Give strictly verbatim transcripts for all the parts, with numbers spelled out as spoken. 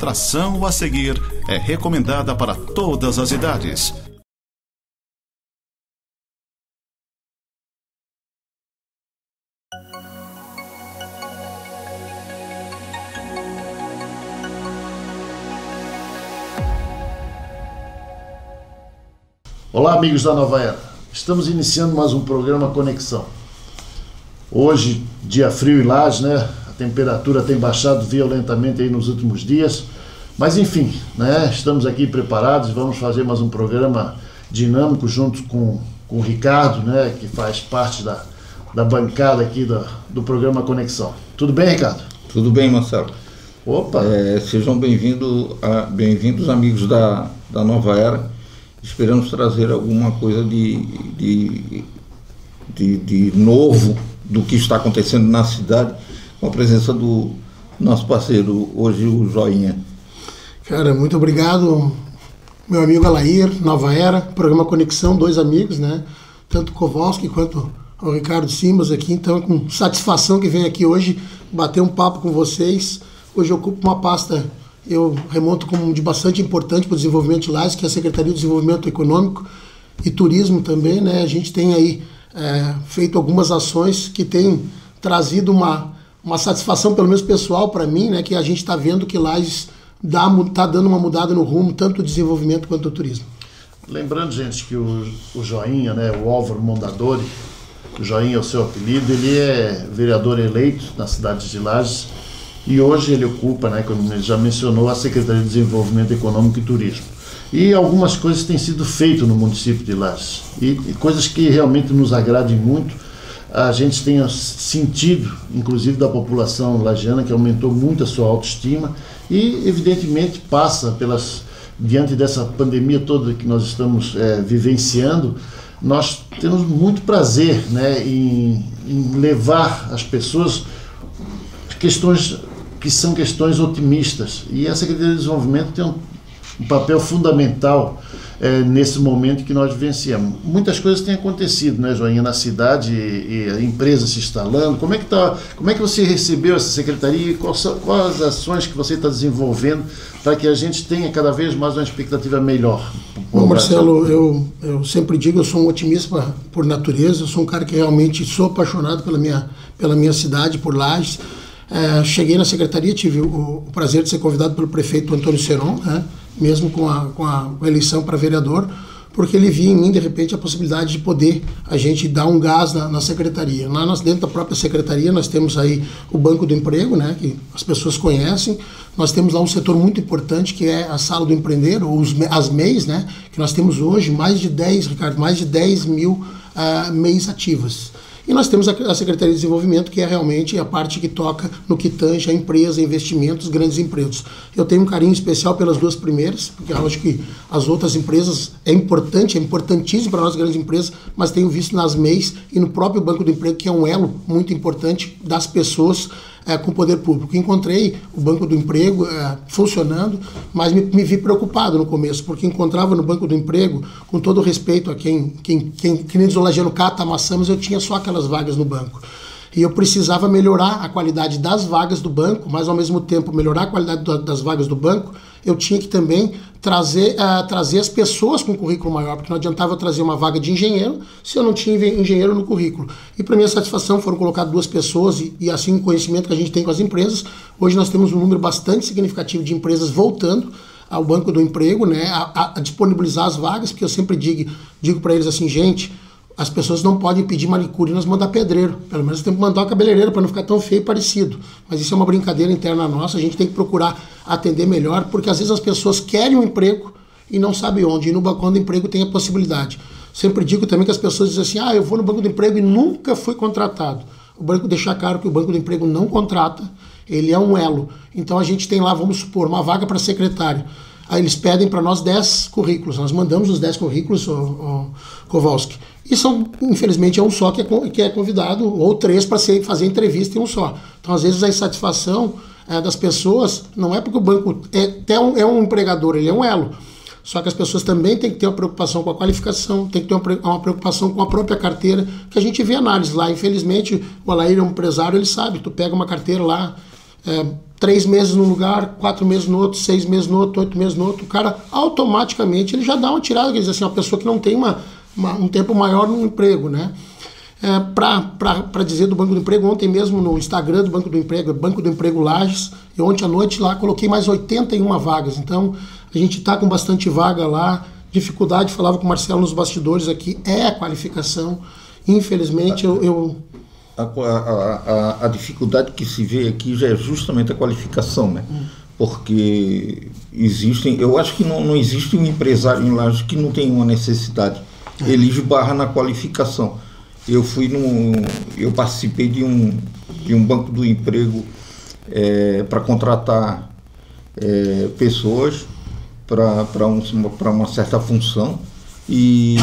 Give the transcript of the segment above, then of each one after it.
atração a seguir é recomendada para todas as idades. Olá, amigos da Nova Era. Estamos iniciando mais um programa Conexão. Hoje, dia frio em Lages, né? A temperatura tem baixado violentamente aí nos últimos dias. Mas enfim, né? Estamos aqui preparados e vamos fazer mais um programa dinâmico junto com, com o Ricardo, né? Que faz parte da, da bancada aqui do, do programa Conexão. Tudo bem, Ricardo? Tudo bem, Marcelo. Opa! É, sejam bem-vindos, bem-vindos, amigos da, da Nova Era. Esperamos trazer alguma coisa de, de, de, de novo do que está acontecendo na cidade, com a presença do nosso parceiro, hoje o Joinha. Cara, muito obrigado, meu amigo Alair, Nova Era, programa Conexão, dois amigos, né? Tanto o Kowalski quanto o Ricardo Simas aqui, então é com satisfação que venho aqui hoje bater um papo com vocês. Hoje eu ocupo uma pasta... eu remonto como de bastante importante para o desenvolvimento de Lages, que é a Secretaria de Desenvolvimento Econômico e Turismo também, né? A gente tem aí é, feito algumas ações que têm trazido uma, uma satisfação, pelo menos pessoal, para mim, né? Que a gente está vendo que Lages está dando uma mudada no rumo, tanto do desenvolvimento quanto do turismo. Lembrando, gente, que o, o Joinha, né? O Álvaro Mondadori, o Joinha é o seu apelido, ele é vereador eleito na cidade de Lages. E hoje ele ocupa, né, como ele já mencionou, a Secretaria de Desenvolvimento Econômico e Turismo. E algumas coisas têm sido feitas no município de Lages. E, e coisas que realmente nos agradem muito. A gente tem sentido, inclusive da população lagiana, que aumentou muito a sua autoestima. E, evidentemente, passa pelas... diante dessa pandemia toda que nós estamos é, vivenciando, nós temos muito prazer, né, em, em levar as pessoas questões... que são questões otimistas, e a Secretaria de Desenvolvimento tem um, um papel fundamental é, nesse momento que nós vivenciamos. Muitas coisas têm acontecido, né, Joinha, na cidade, e, e empresas se instalando. Como é que tá, como é que você recebeu essa secretaria e quais, quais as ações que você está desenvolvendo para que a gente tenha cada vez mais uma expectativa melhor? Bom, Marcelo, eu, eu sempre digo, eu sou um otimista por natureza, eu sou um cara que realmente sou apaixonado pela minha, pela minha cidade, por Lages. É, cheguei na secretaria, tive o, o prazer de ser convidado pelo prefeito Antônio Seron, né, mesmo com a, com a eleição para vereador, porque ele via em mim, de repente, a possibilidade de poder a gente dar um gás na, na secretaria. Lá nós, dentro da própria secretaria, nós temos aí o Banco do Emprego, né, que as pessoas conhecem. Nós temos lá um setor muito importante, que é a Sala do Empreender, ou os, as M E Is, né, que nós temos hoje mais de dez, Ricardo, mais de dez mil uh, M E Is ativas. E nós temos a Secretaria de Desenvolvimento, que é realmente a parte que toca no que tange a empresa, investimentos, grandes empregos. Eu tenho um carinho especial pelas duas primeiras, porque eu acho que as outras empresas é importante, é importantíssimo para nós grandes empresas, mas tenho visto nas M E Is e no próprio Banco do Emprego, que é um elo muito importante das pessoas é, com o poder público. Encontrei o Banco do Emprego é, funcionando, mas me, me vi preocupado no começo, porque encontrava no Banco do Emprego, com todo respeito a quem, quem, quem, que nem desolajando cata a maçã, mas eu tinha só aquelas vagas no banco. E eu precisava melhorar a qualidade das vagas do banco, mas ao mesmo tempo melhorar a qualidade das vagas do banco, eu tinha que também trazer, uh, trazer as pessoas com currículo maior, porque não adiantava eu trazer uma vaga de engenheiro se eu não tinha engenheiro no currículo. E para minha satisfação foram colocadas duas pessoas e, e assim o conhecimento que a gente tem com as empresas. Hoje nós temos um número bastante significativo de empresas voltando ao Banco do Emprego, né, a, a disponibilizar as vagas, porque eu sempre digo, digo para eles assim, gente, as pessoas não podem pedir manicure e nós mandar pedreiro. Pelo menos tem que mandar uma cabeleireira para não ficar tão feio e parecido. Mas isso é uma brincadeira interna nossa, a gente tem que procurar atender melhor, porque às vezes as pessoas querem um emprego e não sabem onde. E no banco do emprego tem a possibilidade. Sempre digo também que as pessoas dizem assim, ah, eu vou no Banco do Emprego e nunca fui contratado. O banco deixa claro que o Banco do Emprego não contrata, ele é um elo. Então a gente tem lá, vamos supor, uma vaga para secretário. Aí eles pedem para nós dez currículos, nós mandamos os dez currículos, o, o Kowalski. E são, infelizmente, é um só que é, que é convidado, ou três para fazer entrevista em um só. Então, às vezes, a insatisfação é, das pessoas não é porque o banco é, até um, é um empregador, ele é um elo. Só que as pessoas também têm que ter uma preocupação com a qualificação, tem que ter uma preocupação com a própria carteira, que a gente vê análise lá. Infelizmente, o Alair é um empresário, ele sabe, tu pega uma carteira lá, é, três meses num lugar, quatro meses no outro, seis meses no outro, oito meses no outro, o cara automaticamente ele já dá uma tirada, quer dizer assim, uma pessoa que não tem uma, uma, um tempo maior no emprego, né? É, para dizer do Banco do Emprego, ontem mesmo no Instagram do Banco do Emprego, Banco do Emprego Lages, e ontem à noite lá coloquei mais oitenta e uma vagas, então a gente está com bastante vaga lá, dificuldade, falava com o Marcelo nos bastidores aqui, é a qualificação, infelizmente eu... eu... A, a, a, a dificuldade que se vê aqui já é justamente a qualificação, né? Hum. Porque existem, eu acho que não, não existe um empresário em Lages que não tenha uma necessidade, é. Ele esbarra na qualificação. Eu fui num, eu participei de um, de um banco do emprego é, para contratar é, pessoas para um, para uma certa função e,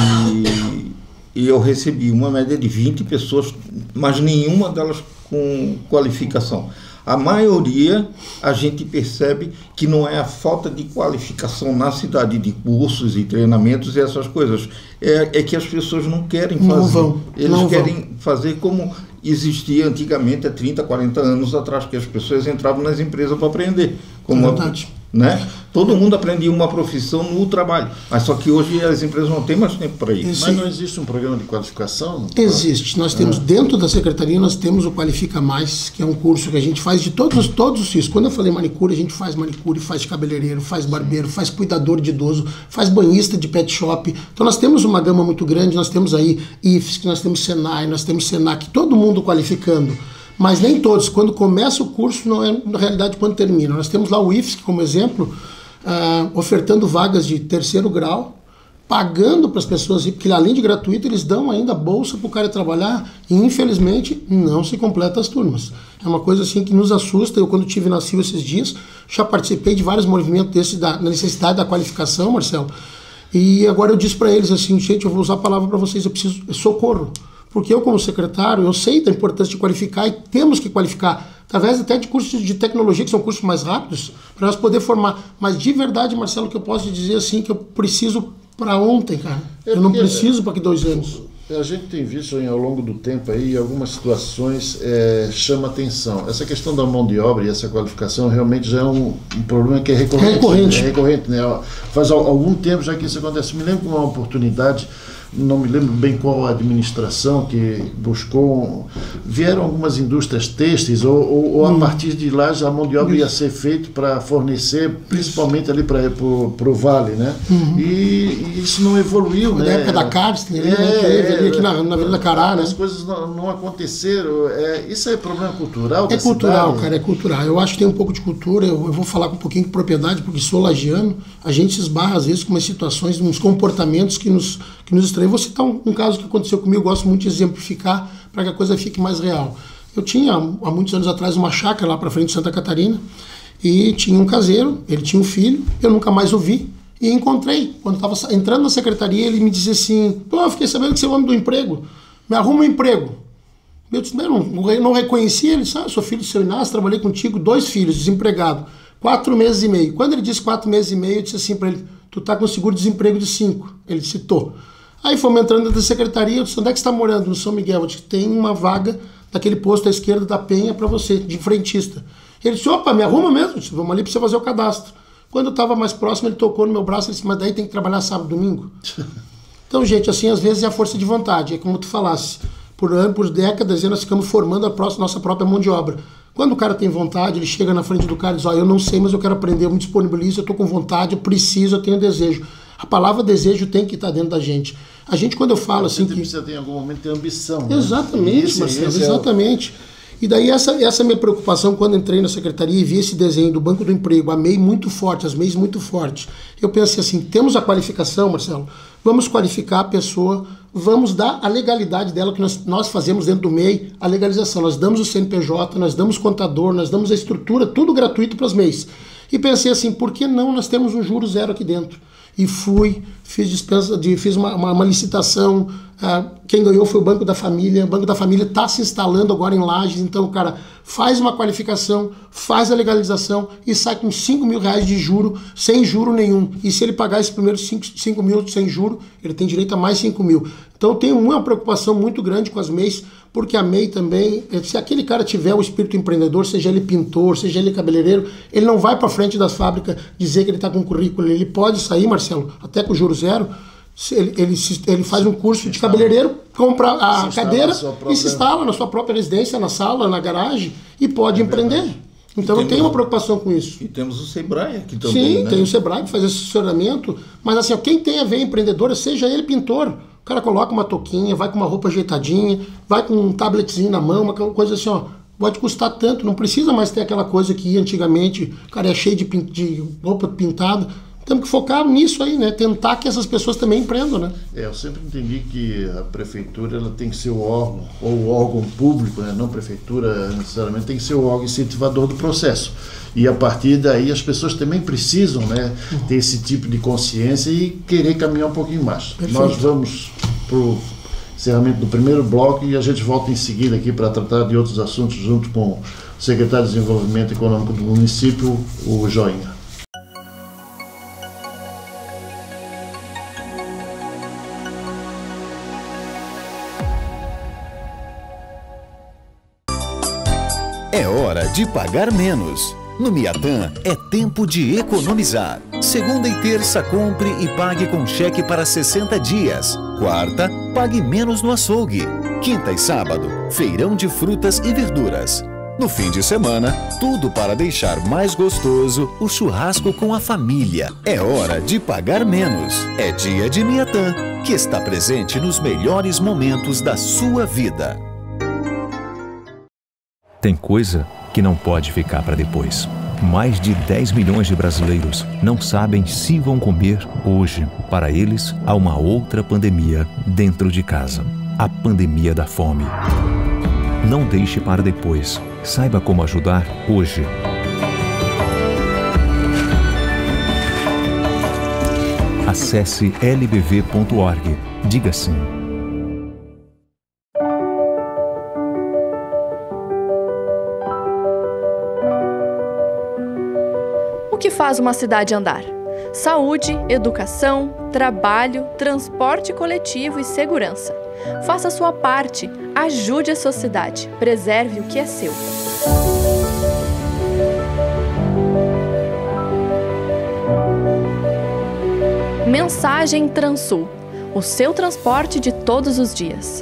e eu recebi uma média de vinte pessoas, mas nenhuma delas com qualificação. A maioria, a gente percebe que não é a falta de qualificação na cidade, de cursos e treinamentos e essas coisas. É, é que as pessoas não querem fazer. Não vão. Eles não querem vão. fazer como existia antigamente, há trinta, quarenta anos atrás, que as pessoas entravam nas empresas para aprender. Como é verdade. Né? Todo mundo aprendia uma profissão no trabalho, mas só que hoje as empresas não têm mais tempo para isso. Esse... Mas não existe um programa de qualificação? Existe. Nós temos, ah. dentro da Secretaria, nós temos o Qualifica Mais, que é um curso que a gente faz de todos, todos os fios. Quando eu falei manicure, a gente faz manicure, faz cabeleireiro, faz barbeiro, faz cuidador de idoso, faz banhista de pet shop. Então nós temos uma gama muito grande, nós temos aí I F S C, nós temos Senai, nós temos Senac, todo mundo qualificando. Mas nem todos. Quando começa o curso, não é na realidade quando termina. Nós temos lá o I F S C como exemplo, uh, ofertando vagas de terceiro grau, pagando para as pessoas ir, porque além de gratuito, eles dão ainda bolsa para o cara trabalhar e infelizmente não se completa as turmas. É uma coisa assim que nos assusta. Eu quando estive na Silva esses dias, já participei de vários movimentos desse, da na necessidade da qualificação, Marcelo, e agora eu disse para eles assim, gente, eu vou usar a palavra para vocês, eu preciso de socorro. Porque eu, como secretário, eu sei da importância de qualificar e temos que qualificar, através até de cursos de tecnologia, que são cursos mais rápidos, para nós poder formar. Mas de verdade, Marcelo, que eu posso dizer assim, que eu preciso para ontem, cara. É eu não preciso para que dois anos. A gente tem visto hein, ao longo do tempo aí algumas situações é, chama atenção. Essa questão da mão de obra e essa qualificação realmente já é um, um problema que é recorrente. É recorrente. É recorrente, né? Faz algum tempo já que isso acontece. Me lembro de uma oportunidade, não me lembro bem qual a administração que buscou, vieram algumas indústrias têxteis ou, ou, ou a hum. partir de lá já a mão de obra isso. ia ser feita para fornecer, principalmente ali para o Vale, né? Uhum. E, e isso não evoluiu, na né? época da Carsten, é, é, ali aqui na, na Vila Cará, né? As coisas não, não aconteceram. É, isso é problema cultural da É cultural, cidade? cara, é cultural. Eu acho que tem um pouco de cultura, eu, eu vou falar com um pouquinho de propriedade, porque sou lagiano, a gente se esbarra às vezes com umas situações, uns comportamentos que nos, que nos estranham. Eu vou citar um, um caso que aconteceu comigo, eu gosto muito de exemplificar para que a coisa fique mais real. Eu tinha, há muitos anos atrás, uma chácara lá para frente de Santa Catarina e tinha um caseiro, ele tinha um filho, eu nunca mais o vi e encontrei. Quando estava entrando na secretaria, ele me disse assim, pô, eu fiquei sabendo que você é o homem do emprego, me arruma um emprego. Eu disse, não, não reconheci ele, sabe, sou filho do seu Inácio, trabalhei contigo, dois filhos, desempregado, quatro meses e meio. Quando ele disse quatro meses e meio, eu disse assim para ele, tu tá com seguro-desemprego de cinco. Ele citou. Aí fomos entrando dentro da secretaria, eu disse, onde é que você está morando? No São Miguel. Eu disse, tem uma vaga daquele posto à esquerda da Penha para você, de frentista. Ele disse, opa, me arruma mesmo? Eu disse, vamos ali para você fazer o cadastro. Quando eu estava mais próximo, ele tocou no meu braço e disse, mas daí tem que trabalhar sábado e domingo? Então, gente, assim, às vezes é a força de vontade, é como tu falasse, por anos, por décadas, nós ficamos formando a próxima, nossa própria mão de obra. Quando o cara tem vontade, ele chega na frente do cara e diz, ó, eu não sei, mas eu quero aprender, eu me disponibilizo, eu estou com vontade, eu preciso, eu tenho desejo. A palavra desejo tem que estar dentro da gente. A gente, quando eu falo assim... Você precisa ter, em algum momento, ter ambição. Né? Exatamente, esse, Marcelo, esse exatamente. É o... E daí essa, essa minha preocupação, quando entrei na secretaria e vi esse desenho do Banco do Emprego, a M E I muito forte, as M E Is muito fortes, eu pensei assim, temos a qualificação, Marcelo, vamos qualificar a pessoa, vamos dar a legalidade dela, que nós, nós fazemos dentro do M E I, a legalização. Nós damos o C N P J, nós damos contador, nós damos a estrutura, tudo gratuito para as M E Is. E pensei assim, por que não nós temos um juro zero aqui dentro? E fui, fiz dispensa, de, fiz uma, uma, uma licitação, uh, quem ganhou foi o Banco da Família, o Banco da Família está se instalando agora em Lages, então o cara faz uma qualificação, faz a legalização e sai com cinco mil reais de juro, sem juro nenhum. E se ele pagar esses primeiros cinco mil sem juro, ele tem direito a mais cinco mil. Então eu tenho uma preocupação muito grande com as M E Is, porque a M E I também, se aquele cara tiver o espírito empreendedor, seja ele pintor, seja ele cabeleireiro, ele não vai para frente das fábricas dizer que ele está com currículo. Ele pode sair, Marcelo, até com juro zero, ele, ele, ele faz um curso de cabeleireiro, compra a cadeira e se instala na sua própria residência, na sala, na garagem, e pode é empreender. Então eu tenho uma preocupação com isso. E temos o Sebrae aqui também, Sim, né? tem o Sebrae que faz assessoramento, mas assim, ó, quem tem a veia empreendedora, seja ele pintor, o cara coloca uma touquinha, vai com uma roupa ajeitadinha, vai com um tabletzinho na mão, uma coisa assim, ó, pode custar tanto, não precisa mais ter aquela coisa que antigamente o cara é cheio de, de roupa pintada. Temos que focar nisso aí, né? Tentar que essas pessoas também empreendam, né? É, eu sempre entendi que a prefeitura ela tem que ser o órgão, ou o órgão público, né? Não prefeitura necessariamente, tem que ser o órgão incentivador do processo. E a partir daí as pessoas também precisam, né, ter esse tipo de consciência e querer caminhar um pouquinho mais. Perfeito. Nós vamos para o encerramento do primeiro bloco e a gente volta em seguida aqui para tratar de outros assuntos junto com o secretário de Desenvolvimento Econômico do município, o Joinha. É hora de pagar menos. No Miatã é tempo de economizar. Segunda e terça, compre e pague com cheque para sessenta dias. Quarta, pague menos no açougue. Quinta e sábado, feirão de frutas e verduras. No fim de semana, tudo para deixar mais gostoso o churrasco com a família. É hora de pagar menos. É dia de Miatã, que está presente nos melhores momentos da sua vida. Tem coisa que não pode ficar para depois. Mais de dez milhões de brasileiros não sabem se vão comer hoje. Para eles, há uma outra pandemia dentro de casa. A pandemia da fome. Não deixe para depois. Saiba como ajudar hoje. Acesse l b v ponto org. Diga sim. O que faz uma cidade andar? Saúde, educação, trabalho, transporte coletivo e segurança. Faça a sua parte, ajude a sociedade, preserve o que é seu. Mensagem Transul, o seu transporte de todos os dias.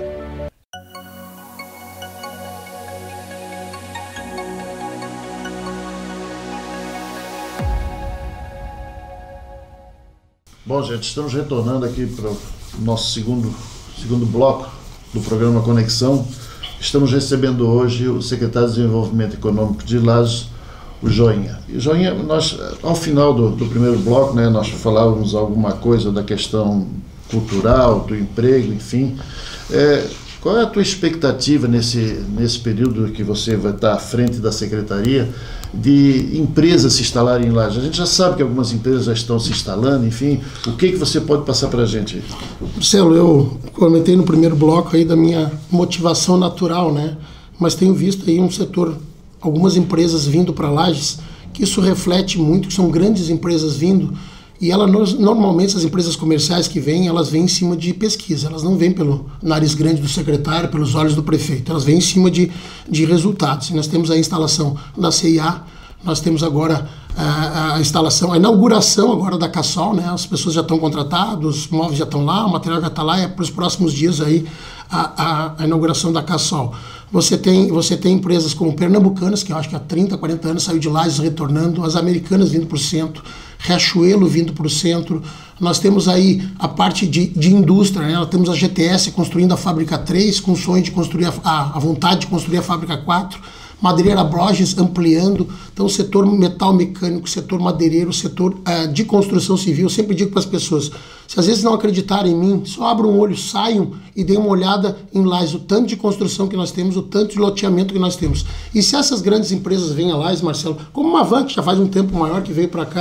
Bom, gente, estamos retornando aqui para o nosso segundo, segundo bloco do programa Conexão. Estamos recebendo hoje o secretário de Desenvolvimento Econômico de Lages, o Joinha. E Joinha, nós, ao final do, do primeiro bloco, né, nós falávamos alguma coisa da questão cultural, do emprego, enfim. É, qual é a tua expectativa nesse, nesse período que você vai estar à frente da secretaria de empresas se instalarem em Lages? A gente já sabe que algumas empresas já estão se instalando, enfim. O que, que você pode passar para a gente? Marcelo, eu comentei no primeiro bloco aí da minha motivação natural, né? Mas tenho visto aí um setor, algumas empresas vindo para Lages, que isso reflete muito, que são grandes empresas vindo, e elas, normalmente as empresas comerciais que vêm, elas vêm em cima de pesquisa, elas não vêm pelo nariz grande do secretário, pelos olhos do prefeito, elas vêm em cima de, de resultados. E nós temos a instalação da C I A, nós temos agora a, a instalação, a inauguração agora da Cassol, né? As pessoas já estão contratadas, os móveis já estão lá, o material já está lá, é para os próximos dias aí a, a, a inauguração da Cassol. Você tem, você tem empresas como Pernambucanas, que eu acho que há trinta, quarenta anos saiu de Lages retornando, as Americanas vindo para o centro, Riachuelo vindo para o centro. Nós temos aí a parte de, de indústria, né? Nós temos a G T S construindo a fábrica três, com o sonho de construir, a, a, a vontade de construir a fábrica quatro. Madeireira Broges ampliando, então o setor metal mecânico, setor madeireiro, setor uh, de construção civil. Eu sempre digo para as pessoas, se às vezes não acreditarem em mim, só abram um olho, saiam e deem uma olhada em Lages, o tanto de construção que nós temos, o tanto de loteamento que nós temos. E se essas grandes empresas vêm a Lages, Marcelo, como uma Van, que já faz um tempo maior que veio para cá,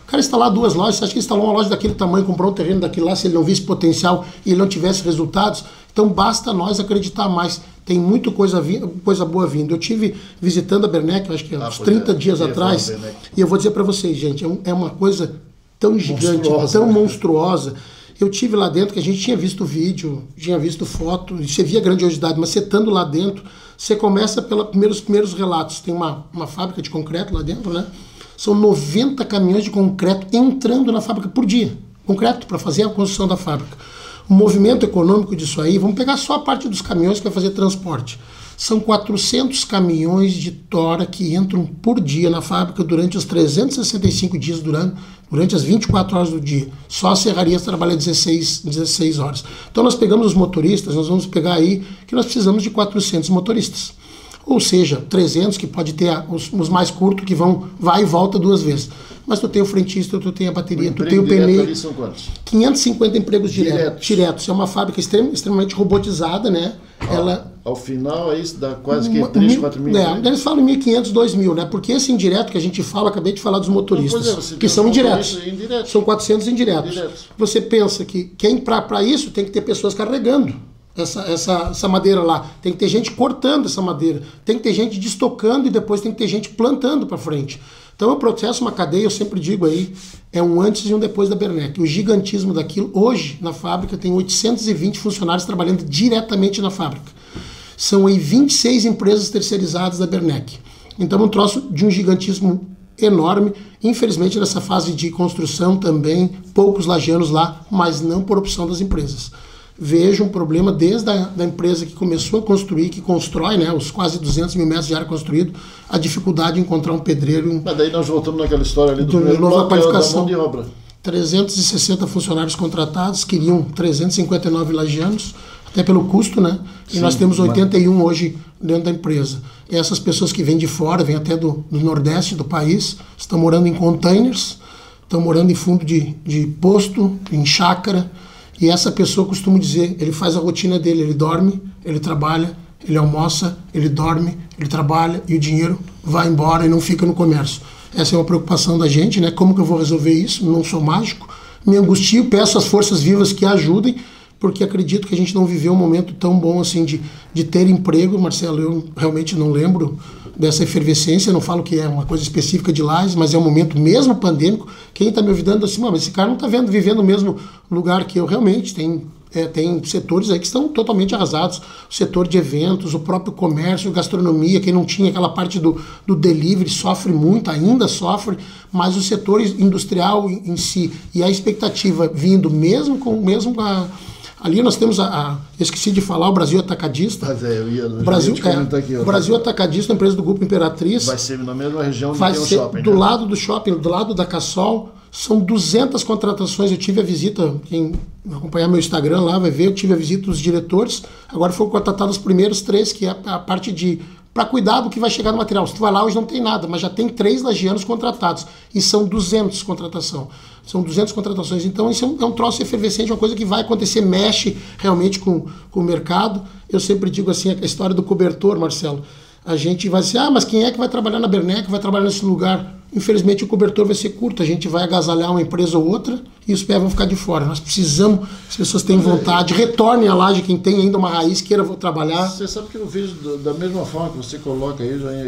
O cara instalar duas lojas, você acha que instalou uma loja daquele tamanho, comprou um terreno daquele lá, se ele não visse potencial e ele não tivesse resultados? Então basta nós acreditar mais. Tem muita coisa, coisa boa vindo. Eu tive visitando a Bernec, acho que há uns ah, trinta é, dias atrás, e eu vou dizer para vocês, gente, é uma coisa tão gigante, monstruosa, tão né? monstruosa. Eu tive lá dentro, que a gente tinha visto vídeo, tinha visto foto, e você via a grandiosidade, mas você estando lá dentro, você começa pelos primeiros, primeiros relatos. Tem uma, uma fábrica de concreto lá dentro, né? São noventa caminhões de concreto entrando na fábrica por dia. Concreto para fazer a construção da fábrica. O movimento econômico disso aí, vamos pegar só a parte dos caminhões que vai fazer transporte. São quatrocentos caminhões de tora que entram por dia na fábrica durante os trezentos e sessenta e cinco dias, durante, durante as vinte e quatro horas do dia. Só a serraria trabalha dezesseis, dezesseis horas. Então nós pegamos os motoristas, nós vamos pegar aí que nós precisamos de quatrocentos motoristas. Ou seja, trezentos que pode ter os, os mais curtos que vão, vai e volta duas vezes. Mas tu tem o frentista, tu tem a bateria, tu tem o pneu. Ali são quantos? quinhentos e cinquenta empregos diretos. diretos. É uma fábrica extrem, extremamente robotizada, né? Ah, Ela, ao final, aí dá quase que três, quatro mil. É, eles falam mil e quinhentos, dois mil, né? Porque esse indireto que a gente fala, acabei de falar dos motoristas, não, é, que são indiretos. indiretos. São quatrocentos indiretos. indiretos. Você pensa que quem para isso tem que ter pessoas carregando. Essa, essa, essa madeira lá, tem que ter gente cortando essa madeira, tem que ter gente destocando e depois tem que ter gente plantando para frente. Então o processo, uma cadeia, eu sempre digo aí, é um antes e um depois da Bernec. O gigantismo daquilo, hoje na fábrica tem oitocentos e vinte funcionários trabalhando diretamente na fábrica. São aí vinte e seis empresas terceirizadas da Bernec. Então é um troço de um gigantismo enorme. Infelizmente nessa fase de construção também, poucos lajeanos lá, mas não por opção das empresas. Vejo um problema desde a da empresa que começou a construir, que constrói, né, os quase duzentos mil metros de área construído, a dificuldade de encontrar um pedreiro. Um, Mas daí nós voltamos naquela história ali do, do primeiro bloco, qualificação da mão de obra. trezentos e sessenta funcionários contratados, queriam trezentos e cinquenta e nove lajeanos, até pelo custo, né? E Sim, nós temos oitenta e um mas... hoje dentro da empresa. E essas pessoas que vêm de fora, vêm até do, do nordeste do país, estão morando em containers, estão morando em fundo de, de posto, em chácara. E essa pessoa, costumo dizer, ele faz a rotina dele, ele dorme, ele trabalha, ele almoça, ele dorme, ele trabalha e o dinheiro vai embora e não fica no comércio. Essa é uma preocupação da gente, né? Como que eu vou resolver isso? Não sou mágico. Me angustio, peço às forças vivas que ajudem, porque acredito que a gente não viveu um momento tão bom assim de, de ter emprego. Marcelo, eu realmente não lembro dessa efervescência, não falo que é uma coisa específica de Lages, mas é um momento mesmo pandêmico. Quem está me ouvindo assim, mas esse cara não está vendo, vivendo no mesmo lugar que eu. Realmente tem, é, tem setores aí que estão totalmente arrasados, o setor de eventos, o próprio comércio, gastronomia, quem não tinha aquela parte do, do delivery sofre muito, ainda sofre, mas o setor industrial em, em si e a expectativa vindo mesmo com mesmo a ali nós temos a, a eu esqueci de falar, o Brasil Atacadista. Mas é, eu ia, eu Brasil, é, aqui, o Brasil Atacadista, empresa do Grupo Imperatriz. Vai ser na mesma região onde vai tem o ser shopping. Do né? lado do shopping, do lado da Cassol, são duzentas contratações. Eu tive a visita, quem acompanhar meu Instagram lá vai ver, eu tive a visita dos diretores. Agora foram contratados os primeiros três, que é a parte de para cuidar do que vai chegar no material. Se tu vai lá, hoje não tem nada, mas já tem três lagianos contratados. E são duzentos contratação. São duzentas contratações. Então, isso é um, é um troço efervescente, uma coisa que vai acontecer, mexe realmente com, com o mercado. Eu sempre digo assim, a história do cobertor, Marcelo. A gente vai dizer, ah, mas quem é que vai trabalhar na Bernec, vai trabalhar nesse lugar? Infelizmente, o cobertor vai ser curto. A gente vai agasalhar uma empresa ou outra e os pés vão ficar de fora. Nós precisamos, as pessoas têm vontade, retornem à laje, quem tem ainda uma raiz, queira trabalhar. Você sabe que eu vejo da mesma forma que você coloca aí, já,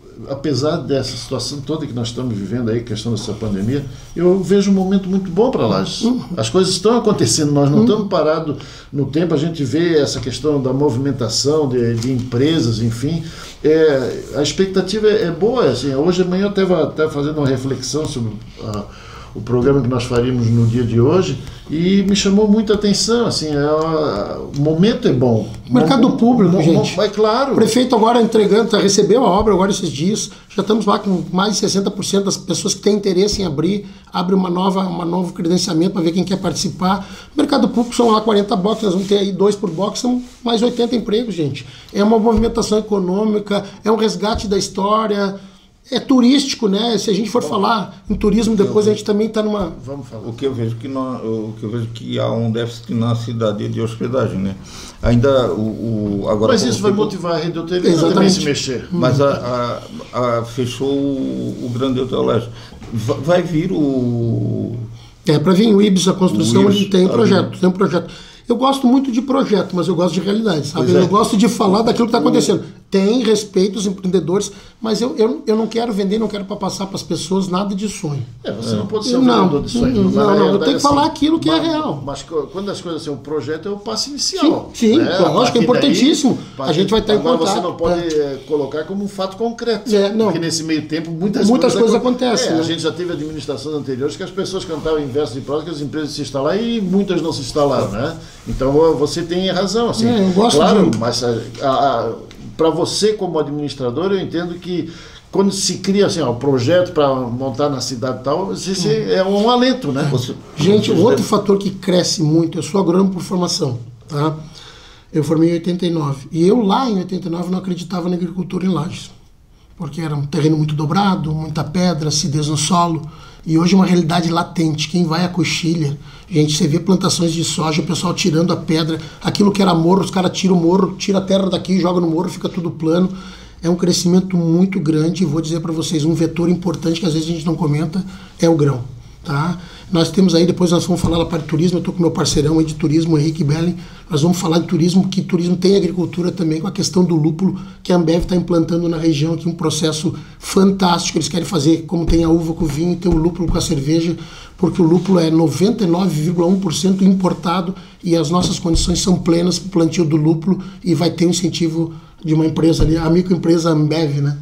apesar dessa situação toda que nós estamos vivendo aí, questão dessa pandemia, eu vejo um momento muito bom para Lages. Uhum. As coisas estão acontecendo, nós não uhum. estamos parados no tempo, a gente vê essa questão da movimentação de, de empresas, enfim. É, a expectativa é, é boa. Assim, hoje de manhã eu estava até fazendo uma reflexão sobre a, o programa que nós faríamos no dia de hoje e me chamou muita atenção. Assim, é, o momento é bom. Mercado mo, público, mo, gente. É claro. O prefeito agora entregando, tá, recebeu a obra agora esses dias. Já estamos lá com mais de sessenta por cento das pessoas que têm interesse em abrir. Abre uma nova, uma novo credenciamento para ver quem quer participar. Mercado público são lá quarenta boxes, nós vamos ter aí dois por box, são mais oitenta empregos, gente. É uma movimentação econômica, é um resgate da história. É turístico, né? Se a gente for Bom, falar em turismo, depois a gente também está numa... Vamos falar. O que eu vejo que não, o que eu vejo que há um déficit na cidade de hospedagem, né? Ainda o, o agora. Mas isso vai motivar a rede hoteleira também se mexer. Mas a, a, a fechou o, o Grande Hotel Lages. vai vir o... É, para vir o I B S, a construção, o I B S, ele tem um tá projeto, vindo. tem um projeto. Eu gosto muito de projeto, mas eu gosto de realidade, sabe? Pois é. Eu gosto de falar daquilo que está acontecendo. Tem respeito aos empreendedores, mas eu, eu, eu não quero vender, não quero para passar para as pessoas nada de sonho. É, você não pode ser um Não, vendedor de sonho. não, mas na não, eu realidade, tenho que falar assim, aquilo que é mas- real. Mas co- quando as coisas são um projeto, é o passo inicial. Sim, sim, né? A lógico, partir é importantíssimo. daí, A gente vai estar em agora contato. você não pode É. eh, colocar como um fato concreto. É, não. Porque nesse meio tempo muitas, Muitas coisas acon- acontecem, É, né? A gente já teve administrações anteriores que as pessoas cantavam em versos e prosas que as empresas se instalaram e muitas não se instalaram, né? Então você tem razão. Assim, É, eu gosto claro, de- mas para você como administrador, eu entendo que quando se cria assim, ó, o projeto para montar na cidade e tal, isso é um alento, né? Você, Gente, você- outro fator que cresce muito, eu sou agrônomo por formação, tá? Eu formei em oitenta e nove. E eu lá em oitenta e nove não acreditava na agricultura em Lages. Porque era um terreno muito dobrado, muita pedra, acidez no solo. E hoje é uma realidade latente. Quem vai à Coxilha, gente, você vê plantações de soja, o pessoal tirando a pedra. Aquilo que era morro, os caras tiram o morro, tira a terra daqui, joga no morro, fica tudo plano. É um crescimento muito grande. E vou dizer para vocês, um vetor importante que às vezes a gente não comenta é o grão. Tá? Nós temos aí, depois nós vamos falar da parte de turismo, eu estou com meu parceirão aí de turismo, Henrique Belling, nós vamos falar de turismo, que turismo tem agricultura também, com a questão do lúpulo, que a Ambev está implantando na região aqui, um processo fantástico, eles querem fazer como tem a uva com o vinho, tem o lúpulo com a cerveja, porque o lúpulo é noventa e nove vírgula um por cento importado e as nossas condições são plenas para o plantio do lúpulo e vai ter um incentivo de uma empresa ali, a microempresa Ambev, né?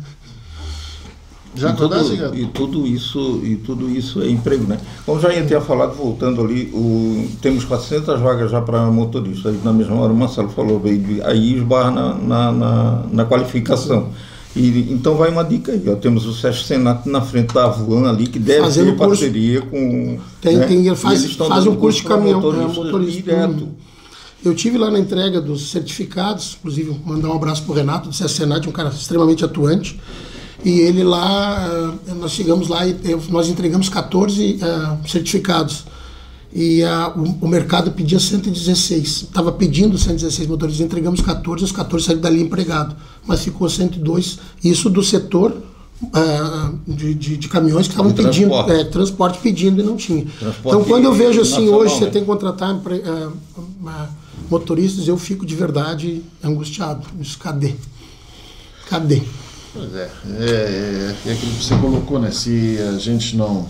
Já e, tudo, acontece, e tudo isso e tudo isso é emprego, né? Como já tinha falado, voltando ali, o, temos quatrocentas vagas já para motorista. Aí na mesma hora o Marcelo falou, aí esbarra na, na, na, na qualificação. E, então vai uma dica aí, ó, temos o Sesc Senato na frente da Avuan ali, que deve Fazendo ter curso. parceria com... Tem, né? tem, E faz, eles estão faz dando um curso de pra caminhão, motorista né, motorista. direto. Eu tive lá na entrega dos certificados, inclusive mandar um abraço para o Renato do Sesc Senat, um cara extremamente atuante. E ele lá, nós chegamos lá e nós entregamos quatorze uh, certificados. E uh, o, o mercado pedia cento e dezesseis. Estava pedindo cento e dezesseis motoristas, entregamos quatorze, os quatorze saíram dali empregado. Mas ficou cento e dois, isso do setor uh, de, de, de caminhões que estavam pedindo, transporte. É, transporte pedindo e não tinha. Transporte Então quando eu vejo assim, nacional, hoje você né? tem que contratar empre- uh, uh, motoristas, eu fico de verdade angustiado. Isso, cadê? Cadê? Pois é, é, é aquilo que você colocou, né? Se a gente não...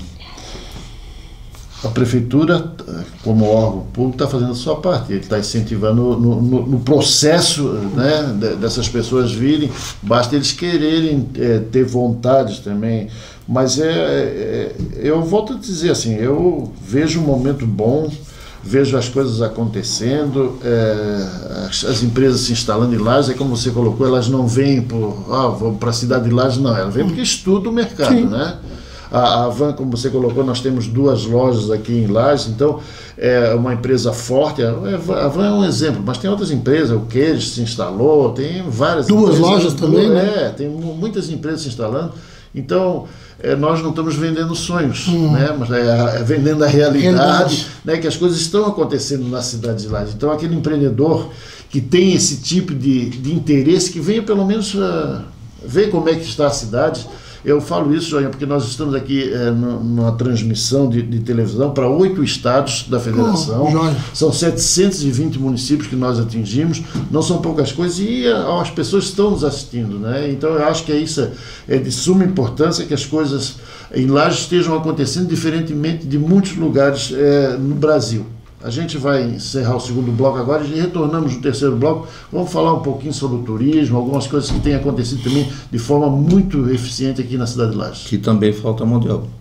A prefeitura, como órgão público, está fazendo a sua parte. Ele está incentivando no, no, no processo, né, de- dessas pessoas virem. Basta eles quererem é, ter vontade também. Mas é, é, eu volto a dizer assim, eu vejo um momento bom, vejo as coisas acontecendo, é, as, as empresas se instalando em Lages, é como você colocou, elas não vêm por, ah, vou para a cidade de Lages, não, elas vêm porque estudam o mercado, Sim. né? A, a Van, como você colocou, nós temos duas lojas aqui em Lages, então é uma empresa forte, a a Van é um exemplo, mas tem outras empresas, o Queijo se instalou, tem várias Duas empresas, lojas também, né? É, tem mu- muitas empresas se instalando, então é, nós não estamos vendendo sonhos, né? Mas é, é vendendo a realidade, Realidade. né? Que as coisas estão acontecendo na cidade de Lages. Então aquele empreendedor que tem esse tipo de, de interesse, que venha pelo menos uh, ver como é que está a cidade. Eu falo isso, Joinha, porque nós estamos aqui é, no- numa transmissão de, de televisão para oito estados da federação. Oh, joia. São setecentos e vinte municípios que nós atingimos, não são poucas coisas, e a- as pessoas estão nos assistindo, né? Então eu acho que é isso, é de suma importância que as coisas em Lages estejam acontecendo diferentemente de muitos lugares é, no Brasil. A gente vai encerrar o segundo bloco agora e retornamos no terceiro bloco. Vamos falar um pouquinho sobre o turismo, algumas coisas que têm acontecido também de forma muito eficiente aqui na cidade de Lages. Que também falta mão de obra.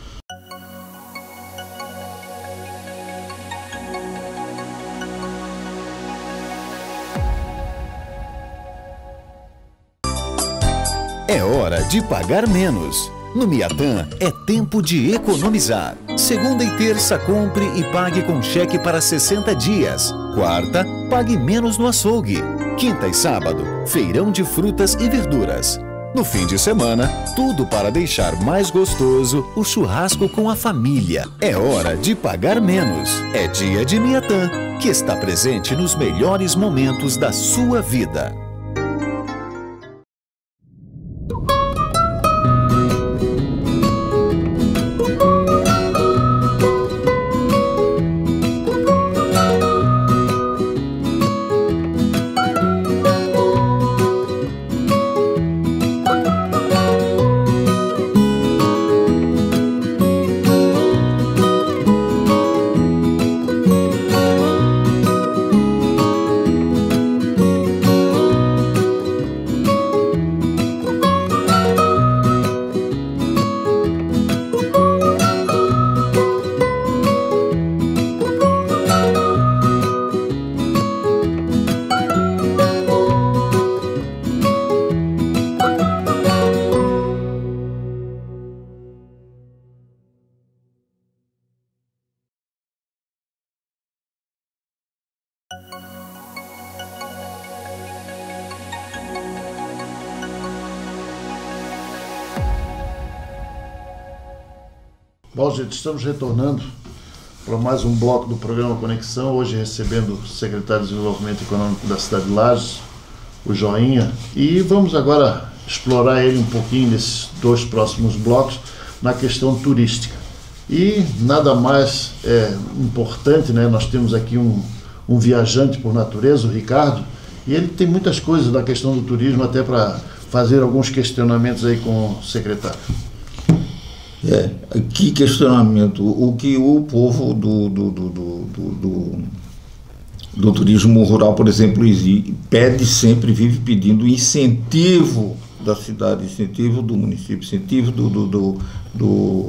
É hora de pagar menos. No Miatã é tempo de economizar. Segunda e terça, compre e pague com cheque para sessenta dias. Quarta, pague menos no açougue. Quinta e sábado, feirão de frutas e verduras. No fim de semana, tudo para deixar mais gostoso o churrasco com a família. É hora de pagar menos. É dia de Miatã, que está presente nos melhores momentos da sua vida. Bom, gente, estamos retornando para mais um bloco do programa Conexão, hoje recebendo o secretário de Desenvolvimento Econômico da cidade de Lages, o Joinha, e vamos agora explorar ele um pouquinho nesses dois próximos blocos na questão turística. E nada mais é, importante, né? Nós temos aqui um, um viajante por natureza, o Ricardo, e ele tem muitas coisas da questão do turismo até para fazer alguns questionamentos aí com o secretário. É, que questionamento? O que o povo do, do, do, do, do, do turismo rural, por exemplo, pede sempre, vive pedindo incentivo da cidade, incentivo do município, incentivo do, do, do, do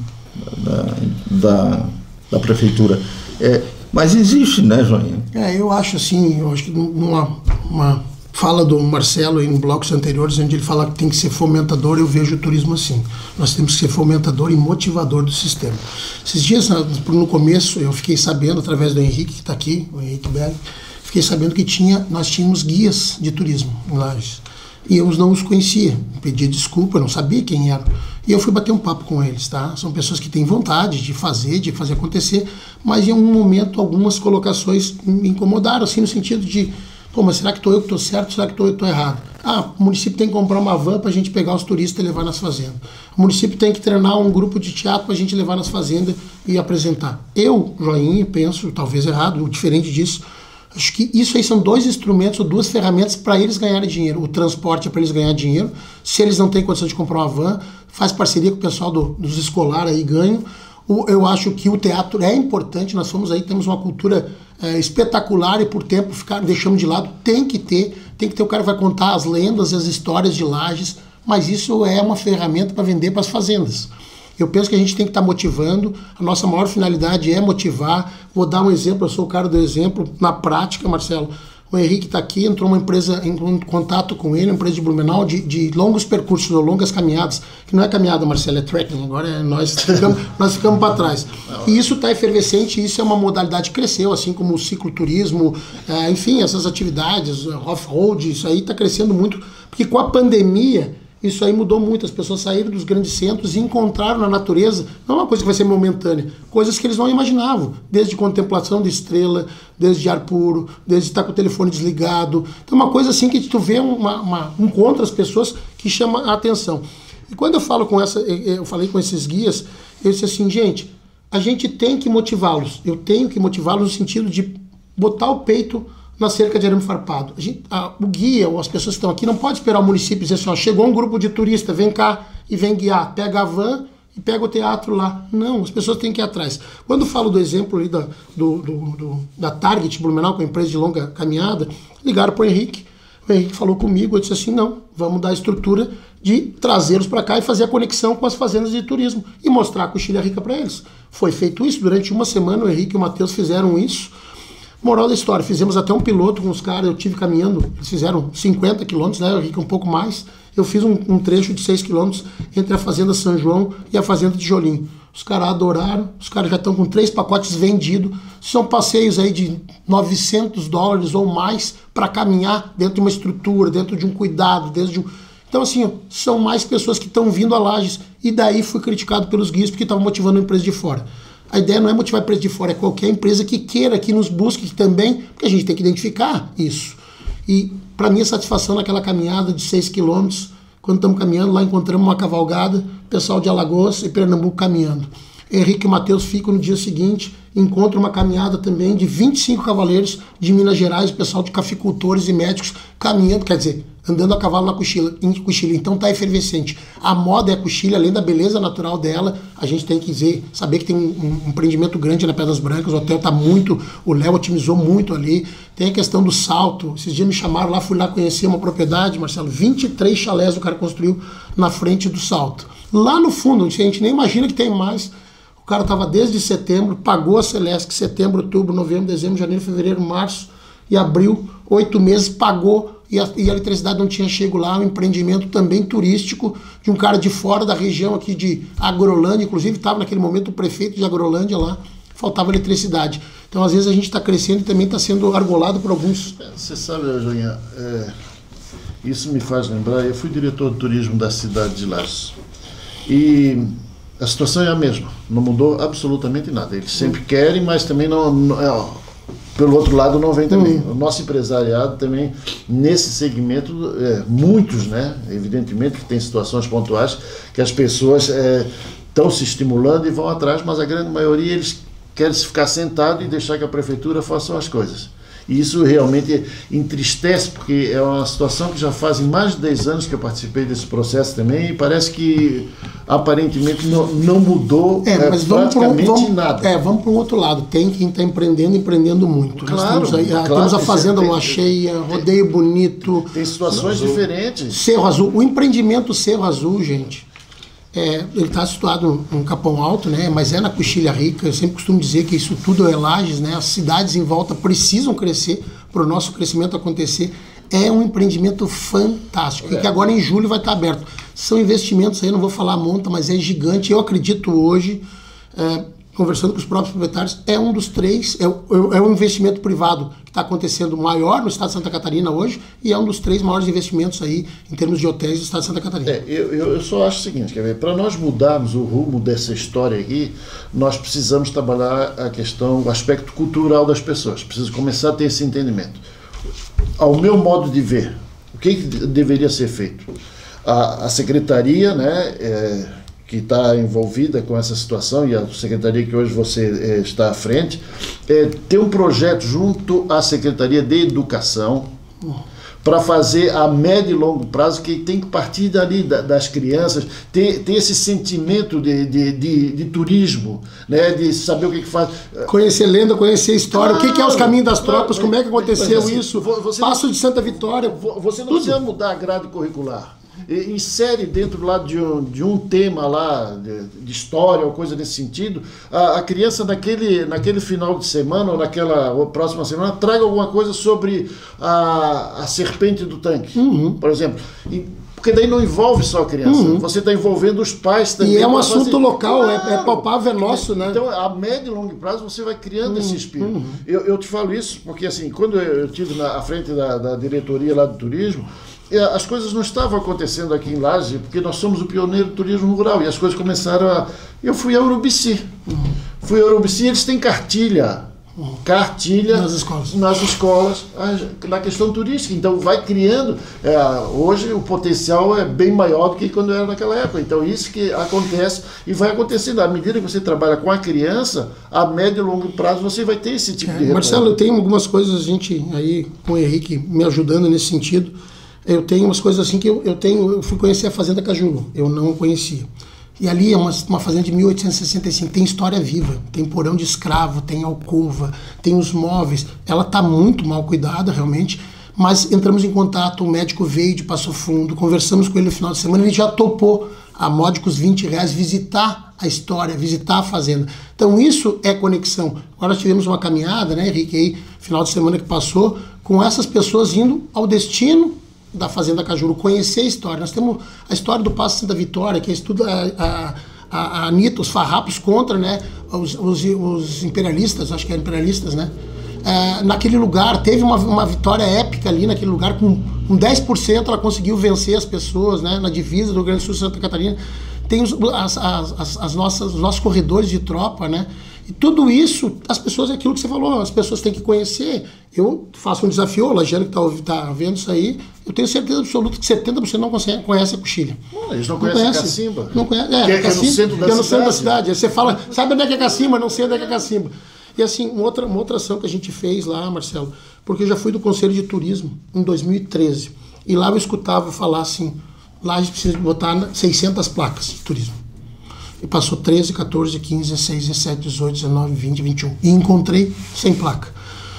da, da, da prefeitura. É, mas existe, né, Joinha? É, eu acho assim, eu acho que numa uma fala do Marcelo em blocos anteriores, onde ele fala que tem que ser fomentador, eu vejo o turismo assim. Nós temos que ser fomentador e motivador do sistema. Esses dias, no começo, eu fiquei sabendo, através do Henrique, que está aqui, o Henrique Berg, fiquei sabendo que tinha, nós tínhamos guias de turismo em Lages. E eu não os conhecia, pedi desculpa, eu não sabia quem eram. E eu fui bater um papo com eles, tá? São pessoas que têm vontade de fazer, de fazer acontecer, mas em um momento algumas colocações me incomodaram, assim, no sentido de, pô, mas será que estou eu que estou certo, será que estou eu que estou errado? Ah, o município tem que comprar uma van para a gente pegar os turistas e levar nas fazendas. O município tem que treinar um grupo de teatro para a gente levar nas fazendas e apresentar. Eu, Joinha, penso, talvez errado, diferente disso, acho que isso aí são dois instrumentos ou duas ferramentas para eles ganharem dinheiro. O transporte é para eles ganhar dinheiro. Se eles não têm condição de comprar uma van, faz parceria com o pessoal do, dos escolares aí, ganham. O, eu acho que o teatro é importante. Nós fomos aí, temos uma cultura é, espetacular e por tempo ficar, deixamos de lado. Tem que ter, tem que ter o cara que vai contar as lendas e as histórias de Lages, mas isso é uma ferramenta para vender para as fazendas. Eu penso que a gente tem que estar motivando, a nossa maior finalidade é motivar. Vou dar um exemplo, eu sou o cara do exemplo, na prática, Marcelo. O Henrique está aqui, entrou uma empresa em contato com ele, uma empresa de Blumenau, de, de longos percursos, ou longas caminhadas, que não é caminhada, Marcelo, é trekking, agora é, nós ficamos, nós ficamos para trás. E isso está efervescente, isso é uma modalidade que cresceu, assim como o cicloturismo, é, enfim, essas atividades, off-road, isso aí está crescendo muito, porque com a pandemia, isso aí mudou muito, as pessoas saíram dos grandes centros e encontraram na natureza, não é uma coisa que vai ser momentânea, coisas que eles não imaginavam, desde contemplação de estrela, desde ar puro, desde estar com o telefone desligado. Então uma coisa assim que tu vê, uma, uma, encontra as pessoas que chama a atenção. E quando eu falo com essa, eu falei com esses guias, eu disse assim, gente, a gente tem que motivá-los, eu tenho que motivá-los no sentido de botar o peito na cerca de arame farpado. A gente, a, o guia ou as pessoas que estão aqui não pode esperar o município dizer assim, ó, chegou um grupo de turista, vem cá e vem guiar, pega a van e pega o teatro lá. Não, as pessoas têm que ir atrás. Quando eu falo do exemplo ali da, do, do, do, da Target Blumenau, com a empresa de longa caminhada, ligaram para o Henrique, o Henrique falou comigo, eu disse assim, não, vamos dar a estrutura de trazê-los para cá e fazer a conexão com as fazendas de turismo e mostrar a Coxilha Rica para eles. Foi feito isso, durante uma semana o Henrique e o Matheus fizeram isso. Moral da história, fizemos até um piloto com os caras, eu tive caminhando, eles fizeram cinquenta quilômetros, né, o Henrique um pouco mais, eu fiz um, um trecho de seis quilômetros entre a Fazenda São João e a Fazenda Tijolinho. Os caras adoraram, os caras já estão com três pacotes vendidos, são passeios aí de novecentos dólares ou mais para caminhar dentro de uma estrutura, dentro de um cuidado, dentro de um... Então assim, são mais pessoas que estão vindo a Lages, e daí fui criticado pelos guias porque estavam motivando a empresa de fora. A ideia não é motivar a empresa de fora, é qualquer empresa que queira, que nos busque também, porque a gente tem que identificar isso. E para mim a satisfação naquela caminhada de seis quilômetros, quando estamos caminhando, lá encontramos uma cavalgada, pessoal de Alagoas e Pernambuco caminhando. Henrique e Matheus ficam no dia seguinte, encontram uma caminhada também de vinte e cinco cavaleiros de Minas Gerais, pessoal de caficultores e médicos caminhando, quer dizer, andando a cavalo na Coxilha, em Coxilha. Então tá efervescente. A moda é a Coxilha, além da beleza natural dela, a gente tem que dizer, saber que tem um, um empreendimento grande na Pedras Brancas, o hotel tá muito, o Léo otimizou muito ali. Tem a questão do salto, esses dias me chamaram lá, fui lá conhecer uma propriedade, Marcelo, vinte e três chalés o cara construiu na frente do salto. Lá no fundo, a gente nem imagina que tem mais. O cara estava desde setembro, pagou a Celesc, setembro, outubro, novembro, dezembro, janeiro, fevereiro, março e abril, oito meses, pagou e a, e a eletricidade não tinha chego lá. Um empreendimento também turístico de um cara de fora da região aqui de Agrolândia, inclusive estava naquele momento o prefeito de Agrolândia lá, faltava eletricidade. Então às vezes a gente está crescendo e também está sendo argolado por alguns... Você sabe, Joinha, é, isso me faz lembrar, eu fui diretor de turismo da cidade de Lages e A situação é a mesma, não mudou absolutamente nada. Eles sempre querem, mas também não, não é, ó, pelo outro lado não vem também. Hum. O nosso empresariado também, nesse segmento, é, muitos, né, evidentemente que tem situações pontuais que as pessoas estão é, se estimulando e vão atrás, mas a grande maioria eles querem se ficar sentado e deixar que a prefeitura faça as coisas. E isso realmente entristece, porque é uma situação que já fazem mais de dez anos que eu participei desse processo também, e parece que aparentemente não, não mudou é, mas é, vamos praticamente um, vamos, nada. É, vamos para um outro lado. Tem quem está empreendendo, empreendendo muito. Claro, Nós temos, aí, claro, temos a Fazenda tem, Lua Cheia, Rodeio Bonito. Tem situações Cerro diferentes. Cerro Azul. O empreendimento Cerro Azul, gente, é, ele está situado em Capão Alto, né, mas é na Coxilha Rica. Eu sempre costumo dizer que isso tudo é Lages, né, as cidades em volta precisam crescer para o nosso crescimento acontecer. É um empreendimento fantástico, é. E que agora em julho vai estar aberto. São investimentos aí, não vou falar a monta, mas é gigante. Eu acredito hoje, é, conversando com os próprios proprietários, é um dos três, é, é um investimento privado que está acontecendo maior no estado de Santa Catarina hoje, e é um dos três maiores investimentos aí em termos de hotéis do estado de Santa Catarina. É, eu, eu só acho o seguinte, quer ver, para nós mudarmos o rumo dessa história aqui, nós precisamos trabalhar a questão, o aspecto cultural das pessoas, precisa começar a ter esse entendimento. Ao meu modo de ver, o que, que deveria ser feito? A, a secretaria, né, é, que está envolvida com essa situação, e a secretaria que hoje você é, está à frente, é, ter um projeto junto à Secretaria de Educação para fazer a médio e longo prazo, que tem que partir dali da, das crianças, ter, ter esse sentimento de, de, de, de turismo, né, de saber o que, que faz. Conhecer lenda, conhecer história, claro, o que, que é os caminhos das tropas, claro, como é que aconteceu assim, isso, você, Passo de Santa Vitória. Você não tudo. precisa mudar a grade curricular. Insere dentro lá de um, de um tema lá de, de história ou coisa nesse sentido, a, a criança naquele, naquele final de semana ou naquela ou próxima semana traga alguma coisa sobre a, a serpente do tanque, uhum. por exemplo. E, porque daí não envolve só a criança, uhum. você está envolvendo os pais também. E é um assunto fazer... local, claro. é, é palpável, é nosso, né? Então, a médio e longo prazo, você vai criando uhum. esse espírito. Uhum. Eu, eu te falo isso porque, assim, quando eu estive na à frente da, da diretoria lá do turismo, as coisas não estavam acontecendo aqui em Lages, porque nós somos o pioneiro do turismo rural, e as coisas começaram a... Eu fui a Urubici. Uhum. Fui a Urubici, eles têm cartilha. Uhum. Cartilha nas escolas, nas escolas na questão turística. Então vai criando. É, hoje o potencial é bem maior do que quando era naquela época. Então isso que acontece e vai acontecendo. À medida que você trabalha com a criança, a médio e longo prazo você vai ter esse tipo é, de retorno. Marcelo, eu tenho algumas coisas, a gente aí com o Henrique me ajudando nesse sentido. Eu tenho umas coisas assim que eu, eu tenho, eu fui conhecer a Fazenda Cajuru, eu não conhecia. E ali é uma, uma fazenda de mil oitocentos e sessenta e cinco, tem história viva, tem porão de escravo, tem alcova, tem os móveis. Ela está muito mal cuidada, realmente, mas entramos em contato, o médico veio de Passo Fundo, conversamos com ele no final de semana, ele já topou a módicos vinte reais visitar a história, visitar a fazenda. Então isso é conexão. Agora nós tivemos uma caminhada, né, Henrique, aí, final de semana que passou, com essas pessoas indo ao destino da Fazenda Cajuru, conhecer a história. Nós temos a história do Passo Santa Vitória, que estuda a, a, a Anitta, os farrapos contra, né, os, os, os imperialistas, acho que eram imperialistas, né? É, naquele lugar, teve uma, uma vitória épica ali naquele lugar, com, com dez por cento ela conseguiu vencer as pessoas, né, na divisa do Rio Grande do Sul e Santa Catarina. Tem os, as, as, as nossas, os nossos corredores de tropa, né? E tudo isso, as pessoas, é aquilo que você falou, as pessoas têm que conhecer. Eu faço um desafio, o Lagiano que está tá vendo isso aí, eu tenho certeza absoluta que setenta por cento não conhece, conhece a Coxilha. Não, eles não, não conhecem conhece. Cacimba. Não conhece, é, que é, Cacimba, que é no centro da que é no cidade. centro da cidade. Aí você fala, sabe onde é que é Cacimba? Não sei onde é que é Cacimba. E assim, uma outra, uma outra ação que a gente fez lá, Marcelo, porque eu já fui do Conselho de Turismo em dois mil e treze, e lá eu escutava falar assim, lá a gente precisa botar seiscentas placas de turismo. E passou treze, quatorze, quinze, dezesseis, dezessete, dezoito, dezenove, vinte, vinte e um. E encontrei sem placa.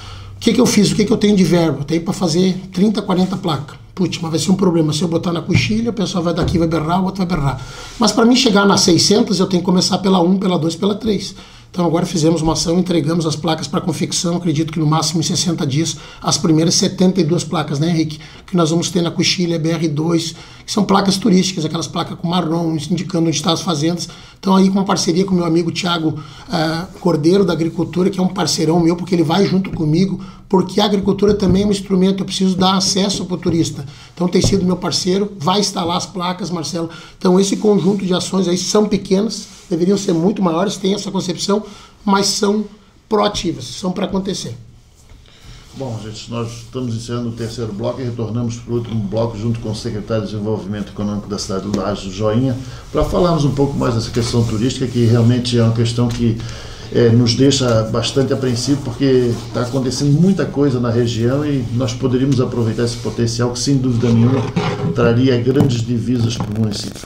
O que que eu fiz? O que que eu tenho de verbo? Eu tenho para fazer trinta, quarenta placas. Putz, mas vai ser um problema. Se eu botar na Coxilha, o pessoal vai daqui, vai berrar, o outro vai berrar. Mas para mim chegar nas seiscentas, eu tenho que começar pela um, pela dois, pela três. Então agora fizemos uma ação, entregamos as placas para confecção, acredito que no máximo em sessenta dias, as primeiras setenta e duas placas, né, Henrique? Que nós vamos ter na Coxilha, B R dois, que são placas turísticas, aquelas placas com marrom, indicando onde estão as fazendas. Então aí com parceria com o meu amigo Tiago uh, Cordeiro, da Agricultura, que é um parceirão meu, porque ele vai junto comigo, porque a agricultura também é um instrumento, eu preciso dar acesso para o turista. Então tem sido meu parceiro, vai instalar as placas, Marcelo. Então esse conjunto de ações aí são pequenas, deveriam ser muito maiores, têm essa concepção, mas são proativas, são para acontecer. Bom, gente, nós estamos encerrando o terceiro bloco e retornamos para o último bloco junto com o secretário de Desenvolvimento Econômico da cidade de Lages, Joinha, para falarmos um pouco mais dessa questão turística, que realmente é uma questão que é, nos deixa bastante apreensivos, porque está acontecendo muita coisa na região e nós poderíamos aproveitar esse potencial que, sem dúvida nenhuma, traria grandes divisas para o município.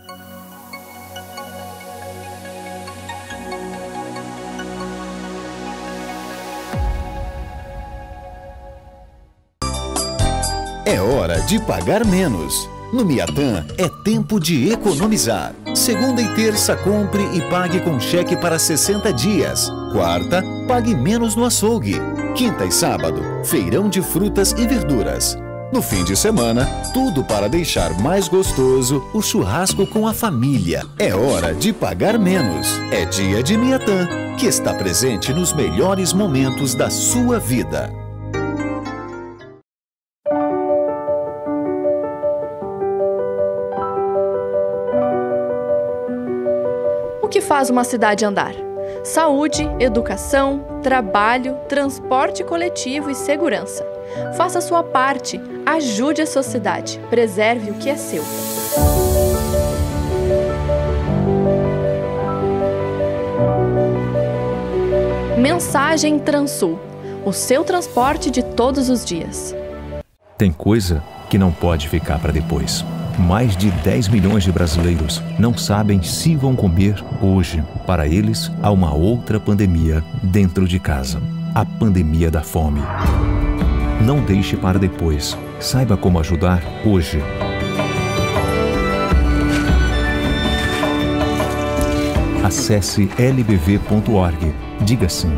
É hora de pagar menos. No Miatã é tempo de economizar. Segunda e terça, compre e pague com cheque para sessenta dias. Quarta, pague menos no açougue. Quinta e sábado, feirão de frutas e verduras. No fim de semana, tudo para deixar mais gostoso o churrasco com a família. É hora de pagar menos. É dia de Miatã, que está presente nos melhores momentos da sua vida. O que faz uma cidade andar? Saúde, educação, trabalho, transporte coletivo e segurança. Faça a sua parte, ajude a sociedade, preserve o que é seu. Mensagem Transul, o seu transporte de todos os dias. Tem coisa que não pode ficar para depois. Mais de dez milhões de brasileiros não sabem se vão comer hoje. Para eles, há uma outra pandemia dentro de casa. A pandemia da fome. Não deixe para depois. Saiba como ajudar hoje. Acesse l b v ponto org. Diga sim.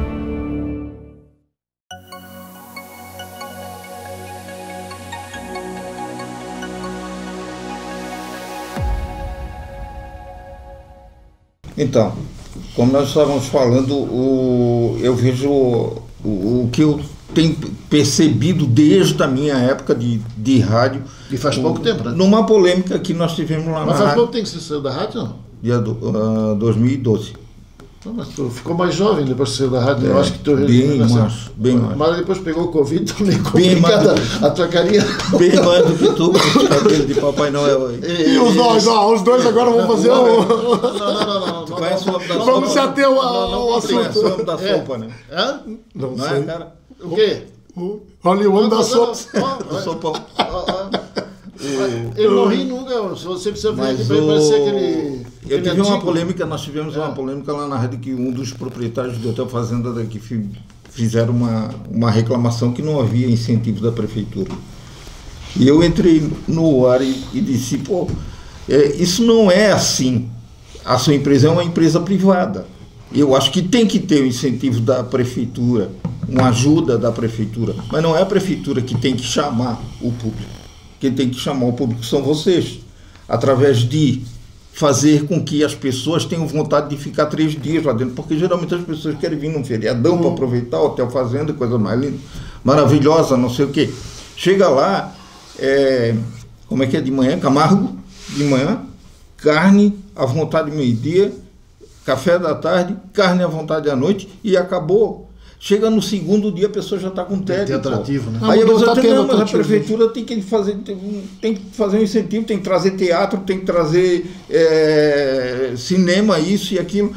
Então, como nós estávamos falando, o, eu vejo o, o que eu tenho percebido desde a minha época de, de rádio. E faz o, pouco tempo, né? Numa polêmica que nós tivemos lá Mas na faz rádio. pouco tempo que você saiu da rádio, não? Dia do, uh, dois mil e doze. Não, mas tu ficou mais jovem depois que saiu da rádio. É, eu acho que tu bem mais, bem mais. Mas depois pegou o Covid, então nem Bem complicada mais. a tua carinha. Bem mais do que tu, com os cabelos de Papai Noel aí. E os dois, ó, os dois agora vão fazer Não, o... não, não, não, não. Tu conhece o homem da Vamos se sopa? ater ao, não, ao não, Tu assunto. conhece o homem da É. sopa, né? Hã? Não Não sei. é, cara? O quê? O- Olha o homem da Não, sopa. não, não. O Ó, sopão. ó, ó. Ele não ri nunca, você precisa vir aqui Mas para ele o... parecer aquele... Eu aquele tive uma antigo. polêmica, nós tivemos uma É. polêmica lá na rádio que um dos proprietários do Hotel Fazenda daqui fi- fizeram uma, uma reclamação que não havia incentivo da prefeitura. E eu entrei no ar e, e disse, pô, é, isso não é assim. A sua empresa é uma empresa privada. Eu acho que tem que ter o incentivo da prefeitura, uma ajuda da prefeitura, mas não é a prefeitura que tem que chamar o público. Quem tem que chamar o público são vocês, através de fazer com que as pessoas tenham vontade de ficar três dias lá dentro, porque geralmente as pessoas querem vir num feriadão para aproveitar o Hotel Fazenda, coisa mais linda, maravilhosa, não sei o quê. Chega lá, é, como é que é de manhã? Camargo, de manhã, carne à vontade meio-dia, café da tarde, carne à vontade à noite e acabou. Chega no segundo dia, a pessoa já está com tédio. Tem atrativo, né? Aí a Não, pessoa tá tem, tendo não, mas a atrativo. prefeitura tem que fazer, tem, tem que fazer um incentivo, tem que trazer teatro, tem que trazer é, cinema, isso e aquilo.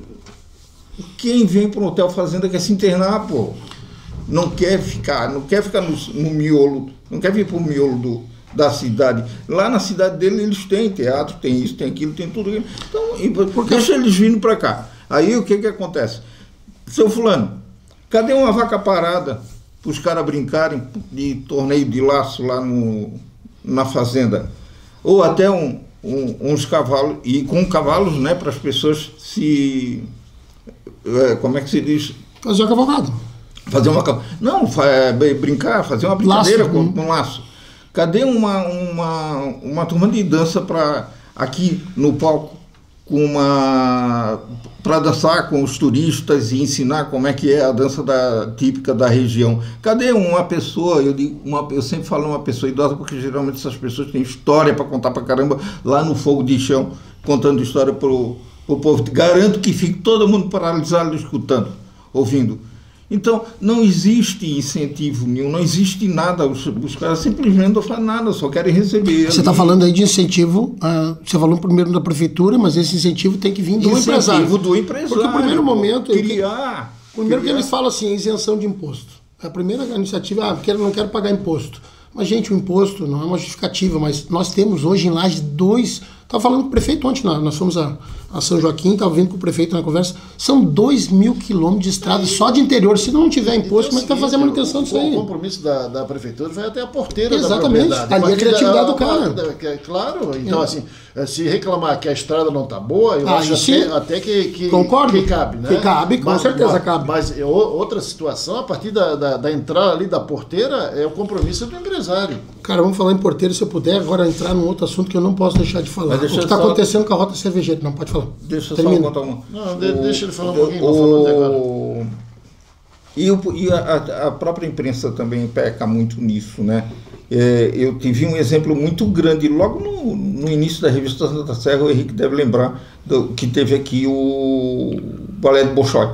Quem vem para um Hotel Fazenda quer se internar, pô. Não quer ficar, não quer ficar no, no miolo, não quer vir para o miolo do, da cidade. Lá na cidade dele eles têm teatro, tem isso, tem aquilo, tem tudo. Então, e, deixa eles vindo para cá. Aí o que que acontece? Seu fulano, cadê uma vaca parada para os caras brincarem de torneio de laço lá no, na fazenda? Ou até um, um, uns cavalos, e com cavalos, né, para as pessoas se... É, como é que se diz? Fazer o cavalgado. Fazer uma... Não, fa- é, brincar, fazer uma brincadeira Laço, com, hum. com laço. Cadê uma, uma, uma turma de dança para aqui no palco, com uma para dançar com os turistas e ensinar como é que é a dança da, típica da região? Cadê uma pessoa, eu digo, uma, eu sempre falo uma pessoa idosa, porque geralmente essas pessoas têm história para contar para caramba lá no fogo de chão, contando história pro O povo, garanto que fique todo mundo paralisado escutando, ouvindo. Então, não existe incentivo nenhum, não existe nada, os, os caras simplesmente não fazem nada, só querem receber. Você está falando aí de incentivo, uh, você falou primeiro da prefeitura, mas esse incentivo tem que vir do incentivo empresário. Incentivo do empresário. Porque o primeiro momento... Criar... Eu, primeiro criar. que eles falam assim, isenção de imposto. A primeira iniciativa, ah, porque eu não quero pagar imposto. Mas, gente, o imposto não é uma justificativa, mas nós temos hoje em Lages dois... Estava falando com o prefeito ontem, nós fomos a, a São Joaquim, estava vindo com o prefeito na conversa, são dois mil quilômetros de estrada só de interior. Se não tiver imposto, como é que vai fazer a manutenção disso aí? O compromisso da, da prefeitura vai até a porteira. Exatamente. Da propriedade. Ali é a criatividade do cara. É, claro, então é. assim, se reclamar que a estrada não está boa, eu ah, acho sim. até, até que, que, Concordo. que cabe, né? Que cabe, com mas, certeza mas, cabe. Mas outra situação, a partir da, da, da entrada ali da porteira, é o compromisso do empresário. Cara, vamos falar em porteiro, se eu puder agora entrar num outro assunto que eu não posso deixar de falar. O que está só... acontecendo com a rota cervejeira. Não, pode falar. Deixa eu Termina. só contar uma. Não, de, o, deixa ele falar um o, pouquinho, não falou até agora. E, o, e a, a própria imprensa também peca muito nisso, né? É, eu tive um exemplo muito grande, logo no, no início da revista Santa Serra, o Henrique deve lembrar, do, que teve aqui o Balé do Bolshoi.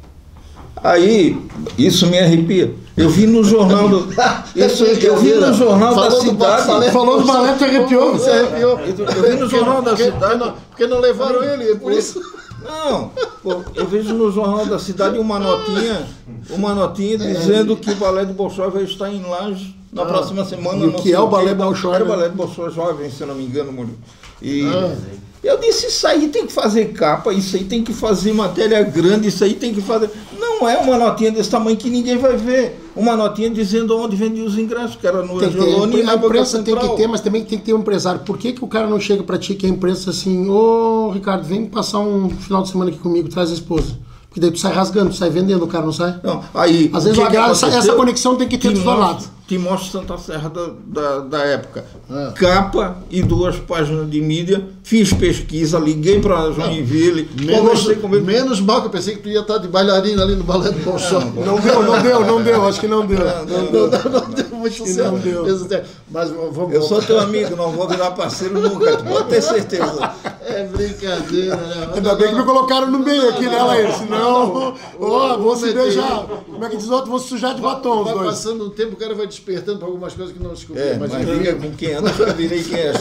Aí, isso me arrepia. Eu vi no jornal do. Isso, eu vi no jornal da cidade. Falou do balé, te arrepiou. Você arrepiou. Eu vi no jornal da porque, cidade. Porque não, porque não levaram ele, é por isso. Não, pô, eu vejo no jornal da cidade uma notinha, uma notinha dizendo que o Balé do Bolshoi vai estar em Lages na ah, próxima semana. E o que é o Balé do Bolshoi? É o Balé do Bolshoi jovem, se eu não me engano, Murilo. E ah. eu disse, isso aí tem que fazer capa, isso aí tem que fazer matéria grande, isso aí tem que fazer... Não é uma notinha desse tamanho que ninguém vai ver. Uma notinha dizendo onde vendia os ingressos, que era no Angeloni e na Boca imprensa Central. Tem que ter, mas também tem que ter um empresário. Por que, que o cara não chega pra ti, que é a imprensa assim, ô Ricardo, vem passar um final de semana aqui comigo, traz a esposa. Porque daí tu sai rasgando, tu sai vendendo, o cara não sai? Não, aí, às vezes que essa, essa conexão tem que ter dos dois lados. Te mostra Santa Serra da, da, da época. Ah. Capa e duas páginas de mídia. Fiz pesquisa, liguei para Joinville. Menos, menos mal que eu pensei que tu ia estar de bailarina ali no Balé do Bolshoi. Não, não deu, não deu, não deu, acho que não deu. Não, não, não, não, não deu muito certo. Não deu. Mas vamos, eu sou teu amigo, não vou virar parceiro nunca, tu pode ter certeza. É brincadeira, né? Ainda bem que me colocaram no meio aqui, né, Laís? Senão, ó, vou se beijar. Como é que diz o outro? Vou sujar de batom os dois. Vai passando o tempo, o cara vai despertando para algumas coisas que não descobri. É, mas diga com quem anda, eu virei quem é.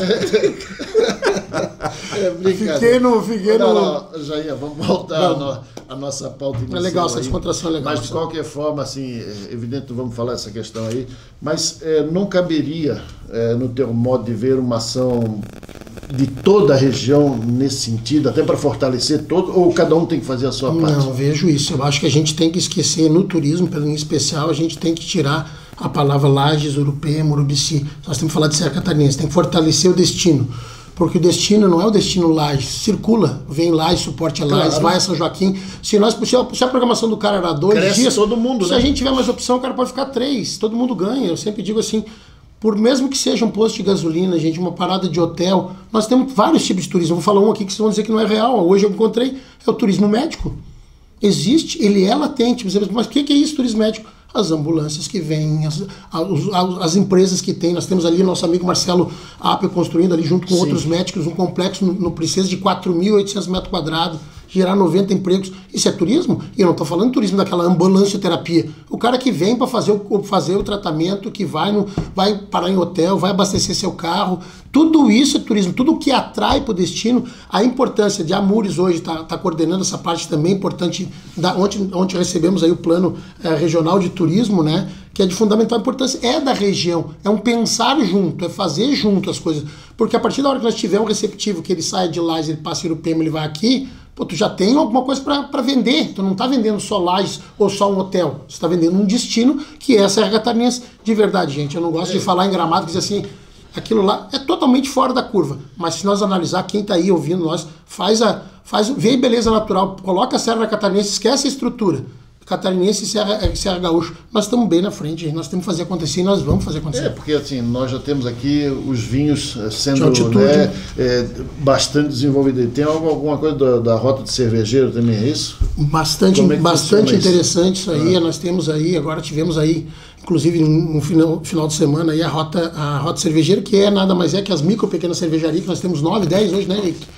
É brincadeira. Fiquei no... Fiquei não, no... não, Jair, vamos voltar à no, a nossa pauta inicial. É legal, essa aí. descontração é legal. Mas, de qualquer forma, assim, é evidente que vamos falar essa questão aí, mas é, não caberia, é, no teu modo de ver, uma ação de toda a região nesse sentido, até para fortalecer todo, ou cada um tem que fazer a sua parte? Não, vejo isso. Eu acho que a gente tem que esquecer, no turismo, em especial, a gente tem que tirar a palavra Lages, Urupema, Urubici. Nós temos que falar de Serra Catarinense, tem que fortalecer o destino. Porque o destino não é o destino Lages, circula, vem Lages, suporte a Lages, claro. Vai a São Joaquim. Se, nós, se a programação do cara era dois Cresce dias, todo mundo, se né? a gente tiver mais opção, o cara pode ficar três, todo mundo ganha. Eu sempre digo assim, por mesmo que seja um posto de gasolina, gente, uma parada de hotel, nós temos vários tipos de turismo. Eu vou falar um aqui que vocês vão dizer que não é real. Hoje eu encontrei, é o turismo médico. Existe, ele é latente. Mas o que é isso, turismo médico? As ambulâncias que vêm, as, as, as empresas que tem. Nós temos ali nosso amigo Marcelo Apple construindo ali junto com Sim. outros médicos um complexo no, no Princesa de quatro mil e oitocentos metros quadrados, gerar noventa empregos. Isso é turismo? E eu não estou falando de turismo daquela ambulância terapia. O cara que vem para fazer o, fazer o tratamento, que vai, no, vai parar em hotel, vai abastecer seu carro. Tudo isso é turismo, tudo que atrai para o destino. A importância de Amures hoje está tá coordenando essa parte também importante. Da, ontem, ontem recebemos aí o plano é, regional de turismo, né? Que é de fundamental importância, é da região, é um pensar junto, é fazer junto as coisas. Porque a partir da hora que nós tiver um receptivo, que ele saia de Lages, ele passa em Urupema, ele vai aqui, pô, tu já tem alguma coisa para vender. Tu não está vendendo só Lages ou só um hotel. Você está vendendo um destino que é a Serra Catarinense. De verdade, gente, eu não gosto é. de falar em Gramado, que diz assim, aquilo lá é totalmente fora da curva. Mas se nós analisar, quem está aí ouvindo nós, faz a, faz, vê beleza natural, coloca a Serra Catarinense, esquece a estrutura. Catarinense e Serra, Serra Gaúcho, nós estamos bem na frente, nós temos que fazer acontecer e nós vamos fazer acontecer. É, porque assim, nós já temos aqui os vinhos sendo né, é, bastante desenvolvidos. Tem algo, alguma coisa da, da rota de cervejeiro também, é isso? Bastante, é bastante interessante isso, isso aí, ah. nós temos aí, agora tivemos aí, inclusive no final, final de semana, aí a rota, a rota cervejeira, que é nada mais é que as micro pequenas cervejarias, que nós temos nove, dez hoje, né, Henrique?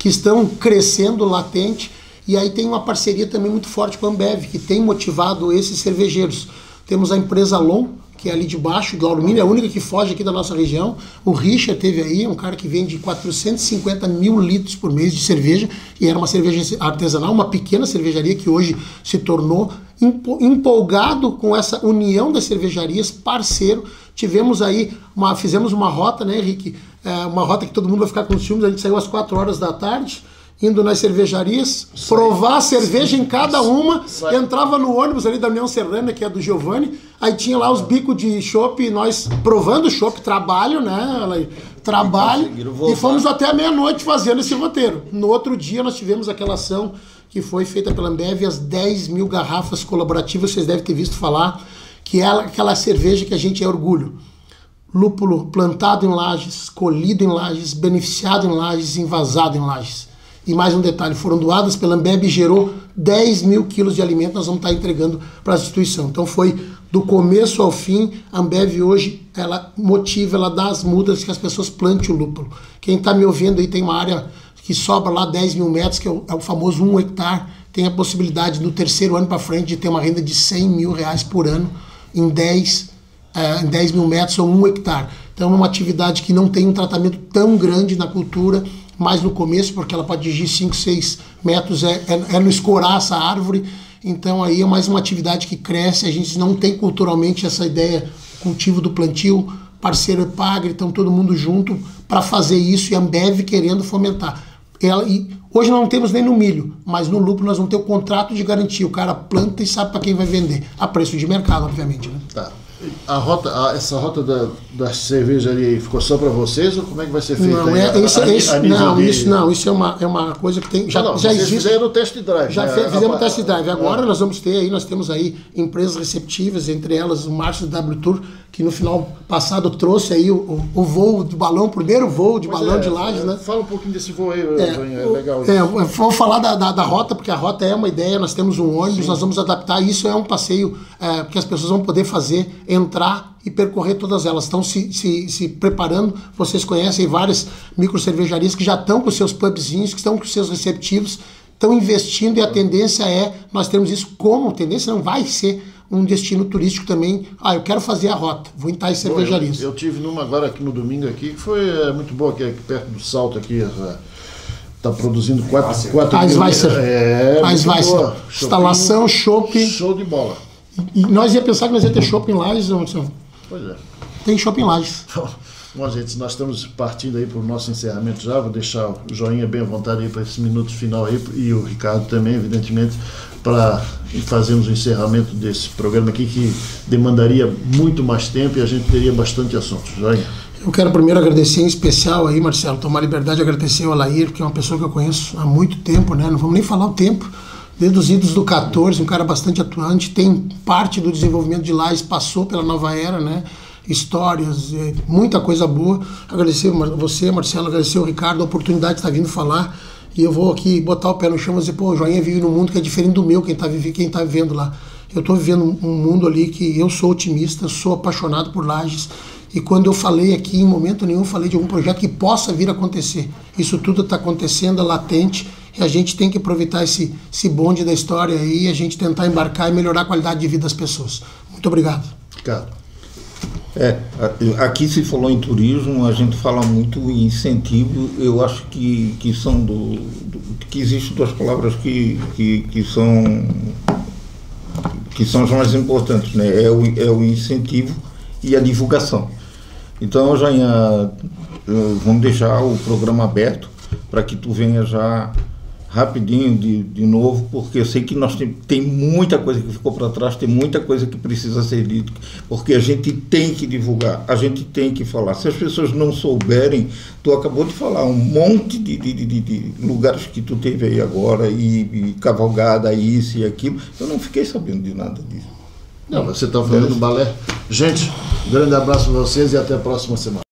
que estão crescendo latente. E aí tem uma parceria também muito forte com a Ambev, que tem motivado esses cervejeiros. Temos a empresa Lon, que é ali de baixo, do Lauro Miller, é a única que foge aqui da nossa região. O Richard teve aí, um cara que vende quatrocentos e cinquenta mil litros por mês de cerveja, e era uma cerveja artesanal, uma pequena cervejaria que hoje se tornou empolgado com essa união das cervejarias, parceiro. Tivemos aí, uma, fizemos uma rota, né, Henrique? É, uma rota que todo mundo vai ficar com ciúmes. A gente saiu às quatro horas da tarde, indo nas cervejarias, Sai. provar a cerveja em cada uma, Sai. entrava no ônibus ali da União Serrana, que é do Giovanni, aí tinha lá os bicos de chopp, nós provando chopp, trabalho, né, trabalho, e, e fomos até a meia-noite fazendo esse roteiro. No outro dia nós tivemos aquela ação que foi feita pela Ambev, as dez mil garrafas colaborativas, vocês devem ter visto falar, que é aquela cerveja que a gente é orgulho. Lúpulo plantado em Lages, colhido em Lages, beneficiado em Lages, envasado em Lages. E mais um detalhe, foram doadas pela Ambev e gerou dez mil quilos de alimento, nós vamos estar entregando para a instituição. Então foi do começo ao fim, a Ambev hoje, ela motiva, ela dá as mudas que as pessoas plantem o lúpulo. Quem está me ouvindo aí tem uma área que sobra lá dez mil metros, que é o, é o famoso um hectare, tem a possibilidade no terceiro ano para frente de ter uma renda de cem mil reais por ano em dez, é, em dez mil metros ou um hectare. Então é uma atividade que não tem um tratamento tão grande na cultura, mais no começo, porque ela pode atingir cinco, seis metros, é, é, é no escorar essa árvore. Então aí é mais uma atividade que cresce, a gente não tem culturalmente essa ideia, cultivo do plantio, parceiro Epagre, então todo mundo junto para fazer isso, e a Ambev querendo fomentar. Ela, e hoje não temos nem no milho, mas no lúpulo nós vamos ter o contrato de garantia, o cara planta e sabe para quem vai vender, a preço de mercado, obviamente. Né? Tá. A rota, a, essa rota da, da cervejaria aí ficou só para vocês ou como é que vai ser feita? Não, é, isso, a, isso, a não, de... isso, não, isso é uma, é uma coisa que tem. Já, não, não, já vocês existe. fizeram o test drive. Já né? fizemos o test drive. Agora é. nós vamos ter aí, nós temos aí empresas receptivas, entre elas o Márcio da W Tour, que no final passado trouxe aí o, o, o voo de balão, o primeiro voo de pois balão é, de Lages, é, né? Fala um pouquinho desse voo aí, é, é legal. É, vou falar da, da, da rota, porque a rota é uma ideia, nós temos um ônibus, Sim. nós vamos adaptar, isso é um passeio é, que as pessoas vão poder fazer, entrar e percorrer todas elas. Estão se, se, se preparando, vocês conhecem várias micro cervejarias que já estão com seus pubzinhos, que estão com seus receptivos, estão investindo, e a tendência é, nós temos isso como tendência, não vai ser um destino turístico também. Ah, eu quero fazer a rota, vou em tais cervejarias. Eu, eu tive numa agora aqui no domingo aqui, que foi é, muito boa, aqui, aqui perto do Salto aqui, está produzindo quatro, quatro mil. Vai ser. É, vai ser. Instalação, chopp. Show de bola. E, e nós ia pensar que nós ia ter shopping em Lages, não, não. Pois é. Tem shopping em Lages. Bom, gente, nós estamos partindo aí para o nosso encerramento já. Vou deixar o Joinha bem à vontade aí para esse minuto final aí, e o Ricardo também, evidentemente, para fazermos o encerramento desse programa aqui, que demandaria muito mais tempo e a gente teria bastante assuntos. Joinha. Eu quero primeiro agradecer em especial aí, Marcelo, tomar a liberdade de agradecer ao Alair, que é uma pessoa que eu conheço há muito tempo, né? Não vamos nem falar o tempo. Desde os idos do quatorze, um cara bastante atuante, tem parte do desenvolvimento de Lages, passou pela Nova Era, né? Histórias, muita coisa boa. Agradecer você, Marcelo, agradecer o Ricardo, a oportunidade de estar vindo falar. E eu vou aqui botar o pé no chão e dizer, pô, o Joinha vive num mundo que é diferente do meu, quem está quem tá vivendo lá. Eu estou vivendo um mundo ali que eu sou otimista, sou apaixonado por Lages. E quando eu falei aqui, em momento nenhum, falei de algum projeto que possa vir a acontecer. Isso tudo está acontecendo, é latente. E a gente tem que aproveitar esse, esse bonde da história aí, e a gente tentar embarcar e melhorar a qualidade de vida das pessoas. Muito obrigado. Ricardo. É, aqui se falou em turismo, a gente fala muito em incentivo. Eu acho que, que são do, do que existem duas palavras que, que, que são que são as mais importantes, né? É o, é o incentivo e a divulgação. Então, Joinha, vamos deixar o programa aberto para que tu venha já rapidinho de, de novo, porque eu sei que nós tem, tem muita coisa que ficou para trás, tem muita coisa que precisa ser dita, porque a gente tem que divulgar, a gente tem que falar. Se as pessoas não souberem, tu acabou de falar um monte de, de, de, de lugares que tu teve aí agora, e, e cavalgada, isso e aquilo, eu não fiquei sabendo de nada disso. Não, você está falando do balé. Gente, um grande abraço para vocês e até a próxima semana.